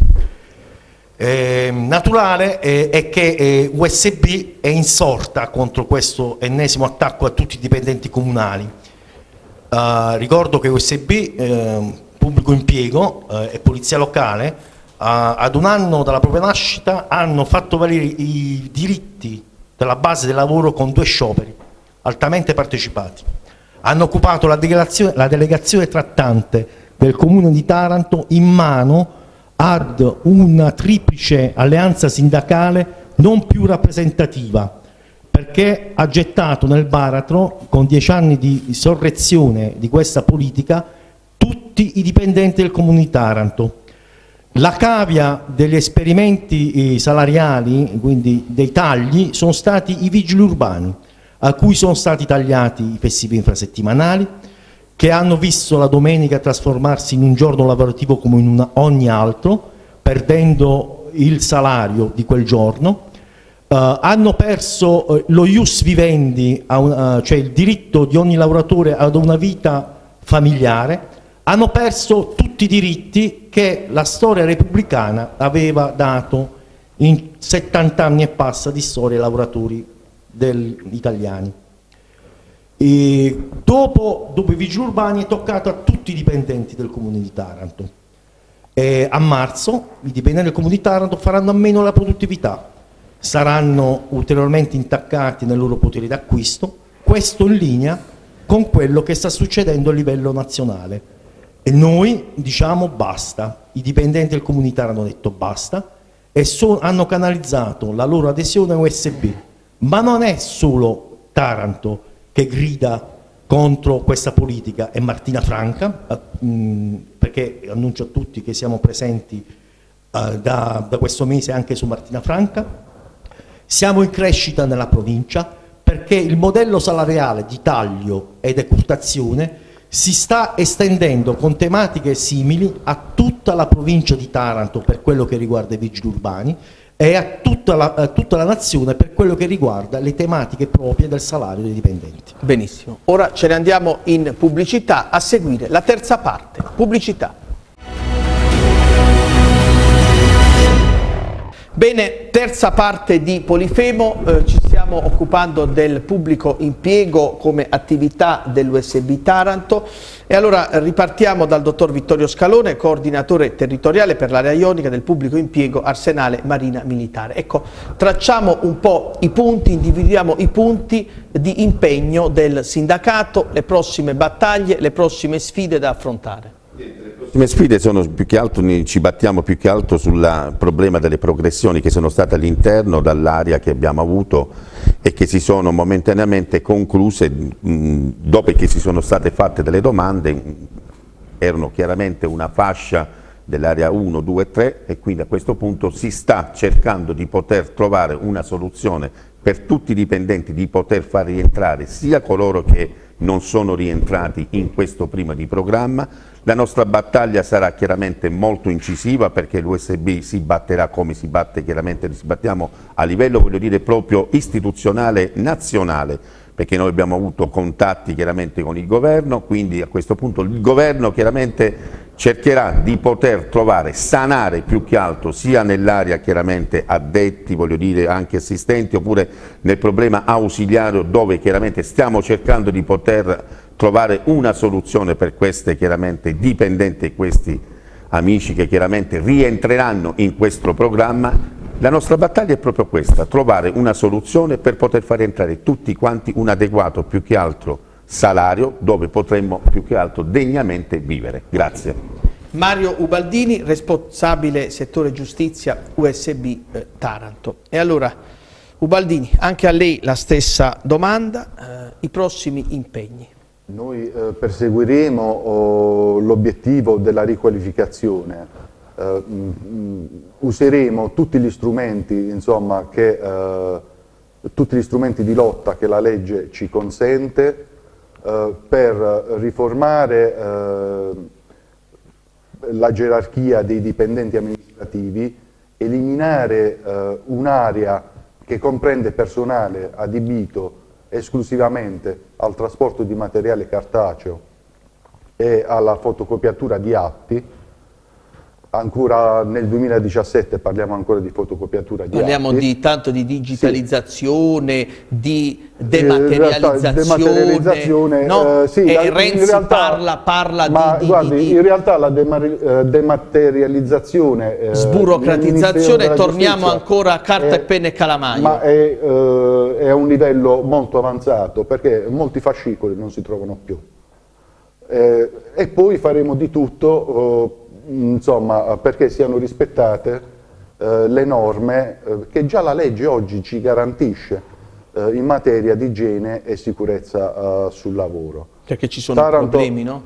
Naturale è che USB è insorta contro questo ennesimo attacco a tutti i dipendenti comunali. Ricordo che USB pubblico impiego e polizia locale, ad un anno dalla propria nascita, hanno fatto valere i diritti della base del lavoro con 2 scioperi altamente partecipati. Hanno occupato la delegazione trattante del Comune di Taranto in mano ad una triplice alleanza sindacale non più rappresentativa, perché ha gettato nel baratro, con 10 anni di sorrezione di questa politica, tutti i dipendenti del Comune di Taranto. La cavia degli esperimenti salariali, quindi dei tagli, sono stati i vigili urbani, a cui sono stati tagliati i festivi infrasettimanali, che hanno visto la domenica trasformarsi in un giorno lavorativo come in ogni altro, perdendo il salario di quel giorno. Hanno perso lo ius vivendi, cioè il diritto di ogni lavoratore ad una vita familiare. Hanno perso tutti i diritti che la storia repubblicana aveva dato in 70 anni e passa di storia ai lavoratori italiani. E dopo i vigili urbani è toccato a tutti i dipendenti del Comune di Taranto. E a marzo i dipendenti del Comune di Taranto faranno a meno la produttività, saranno ulteriormente intaccati nel loro potere d'acquisto, questo in linea con quello che sta succedendo a livello nazionale. E noi diciamo basta, i dipendenti del Comune di Taranto hanno detto basta e hanno canalizzato la loro adesione a USB. Ma non è solo Taranto che grida contro questa politica, è Martina Franca, perché annuncio a tutti che siamo presenti da questo mese anche su Martina Franca. Siamo in crescita nella provincia perché il modello salariale di taglio e decurtazione si sta estendendo con tematiche simili a tutta la provincia di Taranto per quello che riguarda i vigili urbani e a tutta la nazione per quello che riguarda le tematiche proprie del salario dei dipendenti. Benissimo, ora ce ne andiamo in pubblicità, a seguire la terza parte, pubblicità. Bene, terza parte di Polifemo, ci stiamo occupando del pubblico impiego come attività dell'USB Taranto e allora ripartiamo dal dottor Vittorio Scalone, coordinatore territoriale per l'area ionica del pubblico impiego Arsenale Marina Militare. Ecco, tracciamo un po' i punti, individuiamo i punti di impegno del sindacato, le prossime battaglie, le prossime sfide da affrontare. Le prossime sfide sono più che altro, ci battiamo più che altro sul problema delle progressioni che sono state all'interno dall'area che abbiamo avuto e che si sono momentaneamente concluse dopo che si sono state fatte delle domande, erano chiaramente una fascia dell'area 1, 2, 3 e quindi a questo punto si sta cercando di poter trovare una soluzione per tutti i dipendenti di poter far rientrare sia coloro che non sono rientrati in questo prima di programma. La nostra battaglia sarà chiaramente molto incisiva perché l'USB si batterà come si batte, chiaramente si battiamo a livello, voglio dire, proprio istituzionale nazionale, perché noi abbiamo avuto contatti chiaramente con il governo, quindi a questo punto il governo chiaramente cercherà di poter trovare, sanare più che altro sia nell'area chiaramente addetti, voglio dire anche assistenti, oppure nel problema ausiliario dove chiaramente stiamo cercando di poter trovare una soluzione per queste chiaramente dipendenti e questi amici che chiaramente rientreranno in questo programma. La nostra battaglia è proprio questa, trovare una soluzione per poter far entrare tutti quanti un adeguato più che altro salario dove potremmo più che altro degnamente vivere. Grazie. Mario Ubaldini, responsabile settore giustizia USB Taranto. E allora Ubaldini, anche a lei la stessa domanda, i prossimi impegni. Noi perseguiremo l'obiettivo della riqualificazione, useremo tutti gli strumenti, insomma, tutti gli strumenti di lotta che la legge ci consente per riformare la gerarchia dei dipendenti amministrativi, eliminare un'area che comprende personale adibito esclusivamente al trasporto di materiale cartaceo e alla fotocopiatura di atti, ancora nel 2017 parliamo ancora di fotocopiatura di parliamo atti. Tanto di digitalizzazione, sì, di dematerializzazione, no? Sì, Renzi in realtà, parla guardi, in realtà la dematerializzazione, sburocratizzazione, torniamo ancora a carta e penna e calamaio. Ma è a un livello molto avanzato, perché molti fascicoli non si trovano più. E poi faremo di tutto insomma, perché siano rispettate le norme che già la legge oggi ci garantisce in materia di igiene e sicurezza sul lavoro. Perché ci sono problemi, no?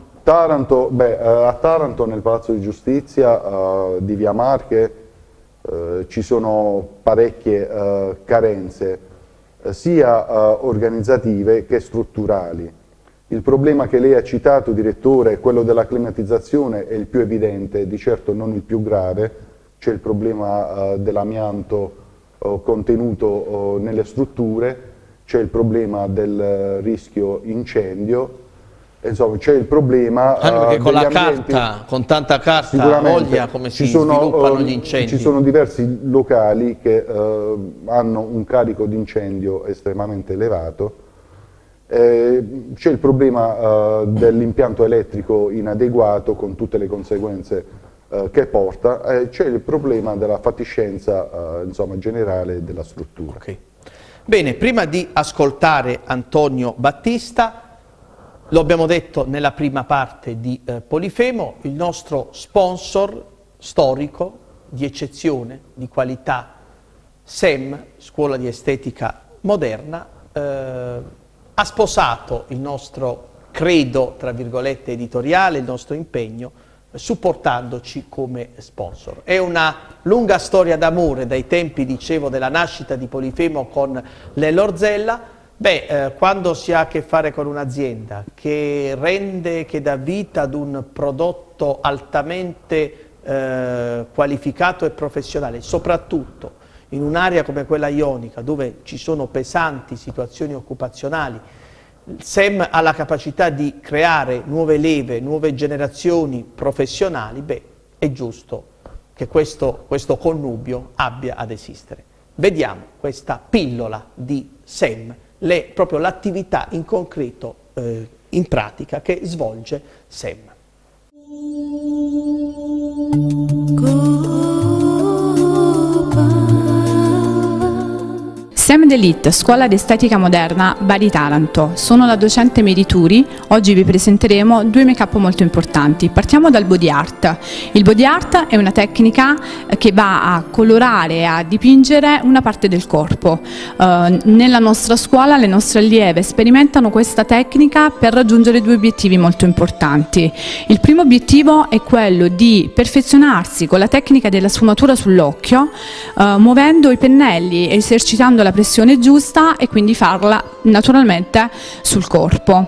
A Taranto, nel Palazzo di Giustizia di Via Marche, ci sono parecchie carenze, sia organizzative che strutturali. Il problema che lei ha citato, direttore, quello della climatizzazione, è il più evidente, di certo non il più grave. C'è il problema dell'amianto contenuto nelle strutture, c'è il problema del rischio incendio, insomma c'è il problema perché con la carta, con tanta carta, voglia come si sviluppano gli incendi. Ci sono diversi locali che hanno un carico di incendio estremamente elevato. C'è il problema dell'impianto elettrico inadeguato con tutte le conseguenze che porta, c'è il problema della fatiscenza insomma, generale della struttura. Okay. Bene, prima di ascoltare Antonio Battista, lo abbiamo detto nella prima parte di Polifemo, il nostro sponsor storico di eccezione, di qualità, SEM, Scuola di Estetica Moderna, ha sposato il nostro credo, tra virgolette, editoriale, il nostro impegno, supportandoci come sponsor. È una lunga storia d'amore dai tempi, dicevo, della nascita di Polifemo con l'Ellorzella. Quando si ha a che fare con un'azienda che rende, che dà vita ad un prodotto altamente qualificato e professionale, soprattutto in un'area come quella ionica, dove ci sono pesanti situazioni occupazionali, il SEM ha la capacità di creare nuove leve, nuove generazioni professionali, è giusto che questo connubio abbia ad esistere. Vediamo questa pillola di SEM, proprio l'attività in concreto, in pratica, che svolge SEM. SEM d'Elite, Scuola di Estetica Moderna, Bari Taranto. Sono la docente Merituri. Oggi vi presenteremo due make-up molto importanti. Partiamo dal body art. Il body art è una tecnica che va a colorare e a dipingere una parte del corpo. Nella nostra scuola le nostre allieve sperimentano questa tecnica per raggiungere due obiettivi molto importanti. Il primo obiettivo è quello di perfezionarsi con la tecnica della sfumatura sull'occhio, muovendo i pennelli e esercitando la pressione giusta, e quindi farla naturalmente sul corpo.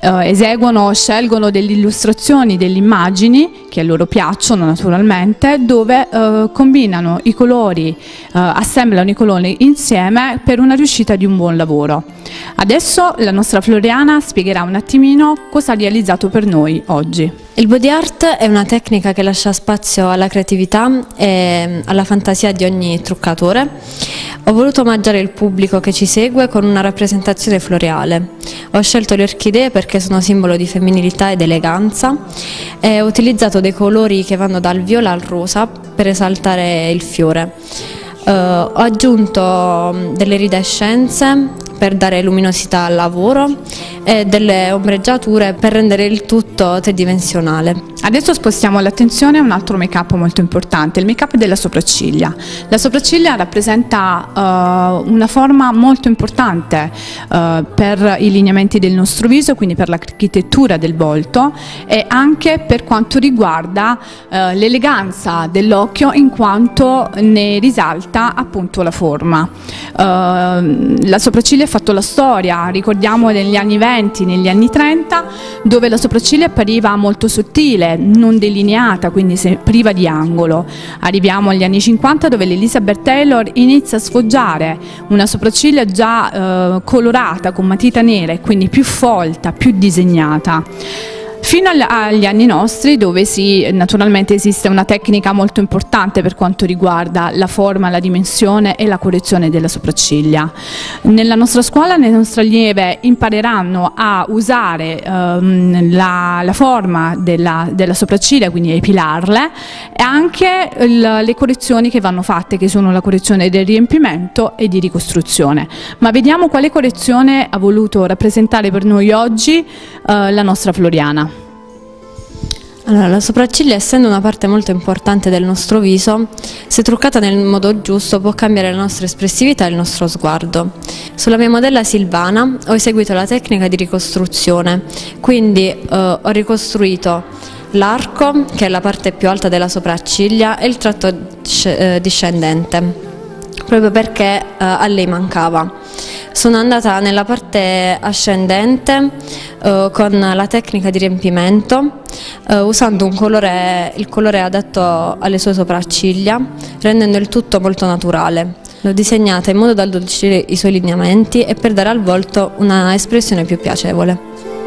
Scelgono delle illustrazioni, delle immagini che a loro piacciono naturalmente, dove combinano i colori, assemblano i colori insieme per una riuscita di un buon lavoro. Adesso la nostra Floriana spiegherà un attimino cosa ha realizzato per noi oggi. Il body art è una tecnica che lascia spazio alla creatività e alla fantasia di ogni truccatore. Ho voluto omaggiare il pubblico che ci segue con una rappresentazione floreale. Ho scelto le orchidee perché sono simbolo di femminilità ed eleganza, e ho utilizzato dei colori che vanno dal viola al rosa per esaltare il fiore. Ho aggiunto delle iridescenze per dare luminosità al lavoro e delle ombreggiature per rendere il tutto tridimensionale. Adesso spostiamo l'attenzione a un altro make-up molto importante, il make-up della sopracciglia. La sopracciglia rappresenta una forma molto importante per i lineamenti del nostro viso, quindi per l'architettura del volto, e anche per quanto riguarda l'eleganza dell'occhio, in quanto ne risalta appunto la forma. La sopracciglia ha fatto la storia, ricordiamo negli anni 20, negli anni 30, dove la sopracciglia appariva molto sottile, non delineata, quindi priva di angolo. Arriviamo agli anni 50, dove l'Elizabeth Taylor inizia a sfoggiare una sopracciglia già colorata con matita nera, e quindi più folta, più disegnata. Fino agli anni nostri, dove naturalmente esiste una tecnica molto importante per quanto riguarda la forma, la dimensione e la correzione delle sopracciglia. Nella nostra scuola le nostre allieve impareranno a usare la forma della sopracciglia, quindi a epilarle, e anche le correzioni che vanno fatte, che sono la correzione del riempimento e di ricostruzione. Ma vediamo quale correzione ha voluto rappresentare per noi oggi la nostra Floriana. Allora, la sopracciglia, essendo una parte molto importante del nostro viso, se truccata nel modo giusto può cambiare la nostra espressività e il nostro sguardo. Sulla mia modella Silvana ho eseguito la tecnica di ricostruzione, quindi ho ricostruito l'arco, che è la parte più alta della sopracciglia, e il tratto discendente, proprio perché a lei mancava. Sono andata nella parte ascendente con la tecnica di riempimento, usando il colore adatto alle sue sopracciglia, rendendo il tutto molto naturale. L'ho disegnata in modo da addolcire i suoi lineamenti e per dare al volto una espressione più piacevole.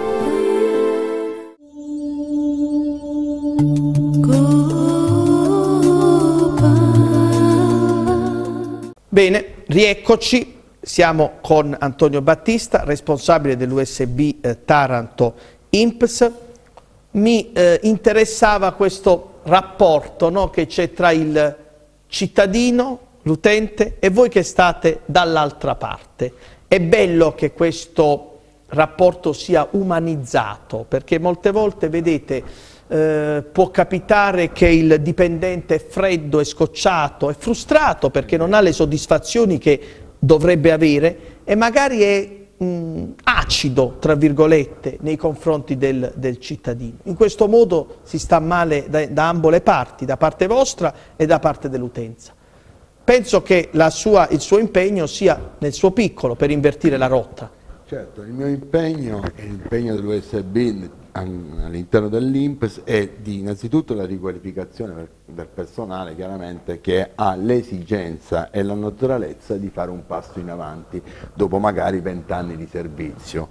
Bene, rieccoci. Siamo con Antonio Battista, responsabile dell'USB Taranto INPS. Mi interessava questo rapporto, no, che c'è tra il cittadino, l'utente e voi che state dall'altra parte. È bello che questo rapporto sia umanizzato, perché molte volte, vedete, può capitare che il dipendente è freddo, è scocciato, è frustrato perché non ha le soddisfazioni che dovrebbe avere e magari è acido, tra virgolette, nei confronti del cittadino. In questo modo si sta male da ambo le parti, da parte vostra e da parte dell'utenza. Penso che il suo impegno sia nel suo piccolo per invertire la rotta. Certo, il mio impegno e l'impegno dell'USB all'interno dell'INPS è di innanzitutto la riqualificazione del personale, chiaramente, che ha l'esigenza e la naturalezza di fare un passo in avanti dopo magari 20 anni di servizio.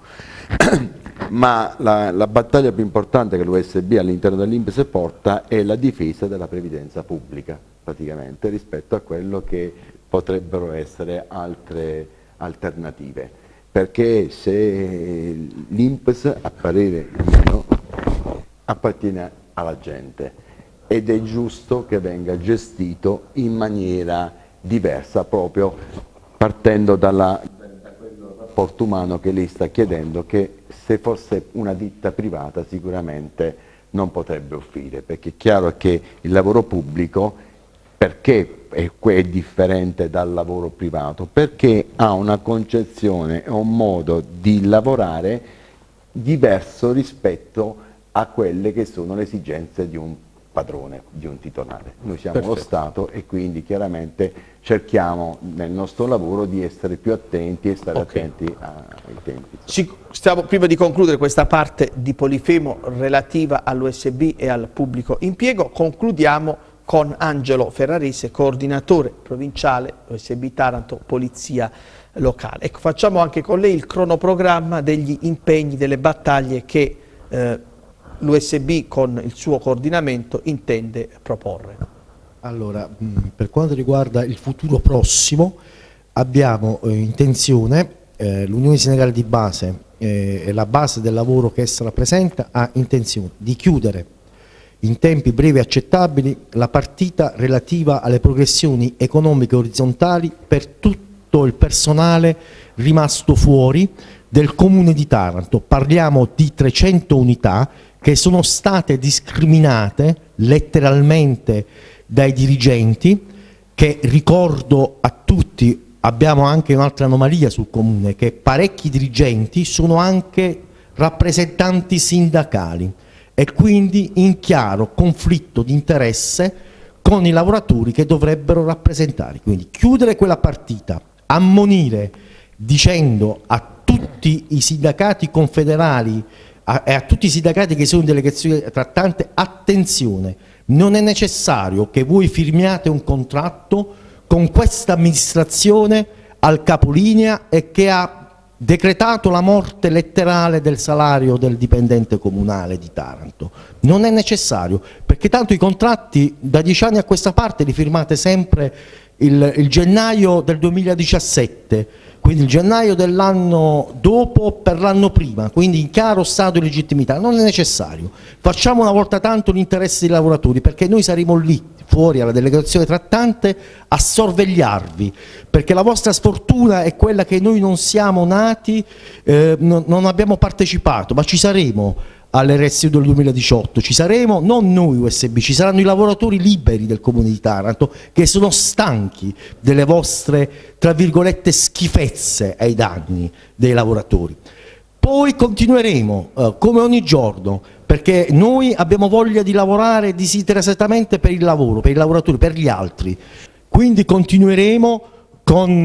Ma la battaglia più importante che l'USB all'interno dell'INPS porta è la difesa della previdenza pubblica, praticamente, rispetto a quello che potrebbero essere altre alternative. Perché se l'INPS, a parere mio, appartiene alla gente ed è giusto che venga gestito in maniera diversa, proprio partendo da quel rapporto umano che lei sta chiedendo, che se fosse una ditta privata sicuramente non potrebbe offrire, perché è chiaro che il lavoro pubblico, perché è differente dal lavoro privato? Perché ha una concezione e un modo di lavorare diverso rispetto a quelle che sono le esigenze di un padrone, di un titolare. Noi siamo lo Stato e quindi chiaramente cerchiamo nel nostro lavoro di essere più attenti e stare attenti ai tempi. Prima di concludere questa parte di Polifemo relativa all'USB e al pubblico impiego, concludiamo con Angelo Ferrarese, coordinatore provinciale USB Taranto Polizia Locale. Ecco, facciamo anche con lei il cronoprogramma degli impegni, delle battaglie che l'USB con il suo coordinamento intende proporre. Allora, per quanto riguarda il futuro prossimo, abbiamo intenzione, l'Unione Sindacale di Base e la base del lavoro che essa rappresenta ha intenzione di chiudere in tempi brevi e accettabili la partita relativa alle progressioni economiche orizzontali per tutto il personale rimasto fuori del Comune di Taranto. Parliamo di 300 unità che sono state discriminate letteralmente dai dirigenti, che ricordo a tutti, abbiamo anche un'altra anomalia sul Comune, che parecchi dirigenti sono anche rappresentanti sindacali e quindi in chiaro conflitto di interesse con i lavoratori che dovrebbero rappresentare. Quindi chiudere quella partita, ammonire dicendo a tutti i sindacati confederali e a tutti i sindacati che sono in delegazione trattante: attenzione, non è necessario che voi firmiate un contratto con questa amministrazione al capolinea e che ha decretato la morte letterale del salario del dipendente comunale di Taranto. Non è necessario, perché tanto i contratti da 10 anni a questa parte li firmate sempre il gennaio del 2017, quindi il gennaio dell'anno dopo per l'anno prima, quindi in chiaro stato di legittimità. Non è necessario. Facciamo una volta tanto l'interesse dei lavoratori, perché noi saremo lì fuori alla delegazione trattante a sorvegliarvi, perché la vostra sfortuna è quella che noi non siamo nati, non abbiamo partecipato, ma ci saremo alle elezioni del 2018, ci saremo non noi USB, ci saranno i lavoratori liberi del Comune di Taranto che sono stanchi delle vostre, tra virgolette, schifezze ai danni dei lavoratori. Poi continueremo come ogni giorno, perché noi abbiamo voglia di lavorare disinteressatamente per il lavoro, per i lavoratori, per gli altri. Quindi continueremo con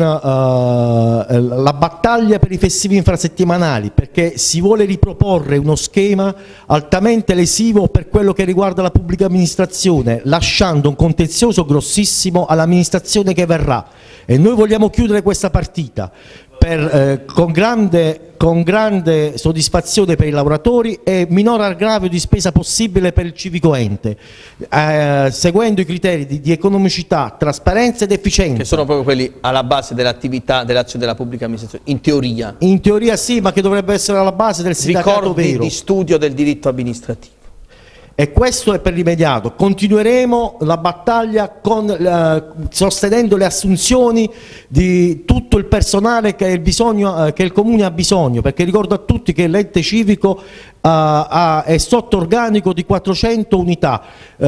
la battaglia per i festivi infrasettimanali, perché si vuole riproporre uno schema altamente lesivo per quello che riguarda la pubblica amministrazione, lasciando un contenzioso grossissimo all'amministrazione che verrà, e noi vogliamo chiudere questa partita con grande soddisfazione per i lavoratori e minor aggravio di spesa possibile per il civico ente, seguendo i criteri di economicità, trasparenza ed efficienza. Che sono proprio quelli alla base dell'attività, dell'azione della pubblica amministrazione, in teoria. In teoria sì, ma che dovrebbe essere alla base del sindacato vero. Ricordi di studio del diritto amministrativo. E questo è per l'immediato. Continueremo la battaglia sostenendo le assunzioni di tutto il personale che il Comune ha bisogno, perché ricordo a tutti che l'ente civico è sotto organico di 400 unità,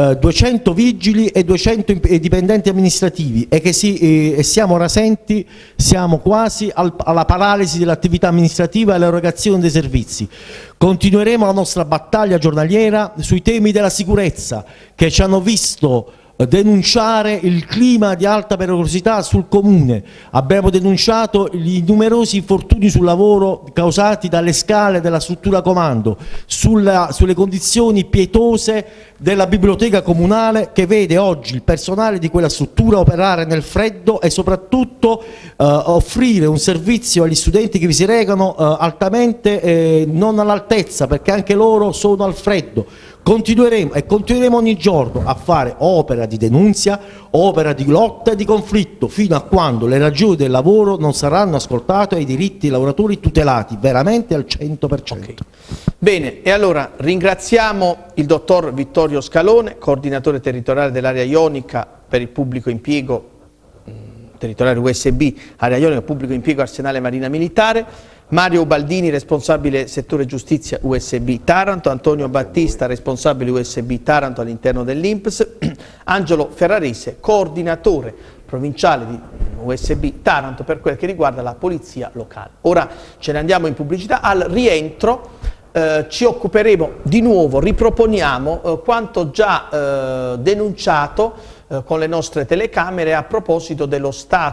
200 vigili e 200 dipendenti amministrativi, e che siamo rasenti, siamo quasi alla paralisi dell'attività amministrativa e all'erogazione dei servizi. Continueremo la nostra battaglia giornaliera sui temi della sicurezza, che ci hanno visto denunciare il clima di alta pericolosità sul Comune. Abbiamo denunciato i numerosi infortuni sul lavoro causati dalle scale della struttura comando, sulle condizioni pietose della biblioteca comunale, che vede oggi il personale di quella struttura operare nel freddo e soprattutto offrire un servizio agli studenti che vi si recano altamente non all'altezza, perché anche loro sono al freddo. Continueremo ogni giorno a fare opera di denunzia, opera di lotta e di conflitto, fino a quando le ragioni del lavoro non saranno ascoltate e i diritti dei lavoratori tutelati veramente al 100%. Okay. Bene, e allora ringraziamo il dottor Vittorio Scalone, coordinatore territoriale dell'area ionica per il pubblico impiego, territoriale USB, area ionica, pubblico impiego, Arsenale Marina Militare, Mario Ubaldini, responsabile settore giustizia USB Taranto, Antonio Battista, responsabile USB Taranto all'interno dell'INPS, Angelo Ferrarese, coordinatore provinciale di USB Taranto per quel che riguarda la polizia locale. Ora ce ne andiamo in pubblicità, al rientro ci occuperemo di nuovo, riproponiamo quanto già denunciato con le nostre telecamere a proposito dello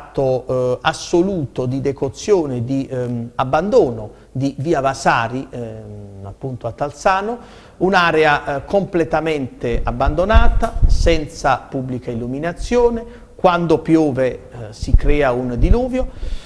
stato assoluto di decozione, di abbandono di via Vasari, appunto a Talzano, un'area completamente abbandonata, senza pubblica illuminazione, quando piove si crea un diluvio,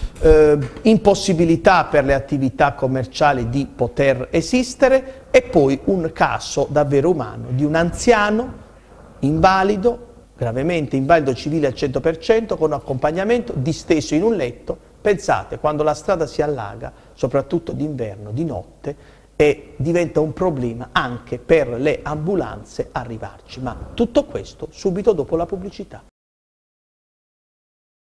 impossibilità per le attività commerciali di poter esistere, e poi un caso davvero umano di un anziano invalido, gravemente invalido civile al 100%, con accompagnamento, disteso in un letto. Pensate, quando la strada si allaga, soprattutto d'inverno, di notte, e diventa un problema anche per le ambulanze arrivarci. Ma tutto questo subito dopo la pubblicità.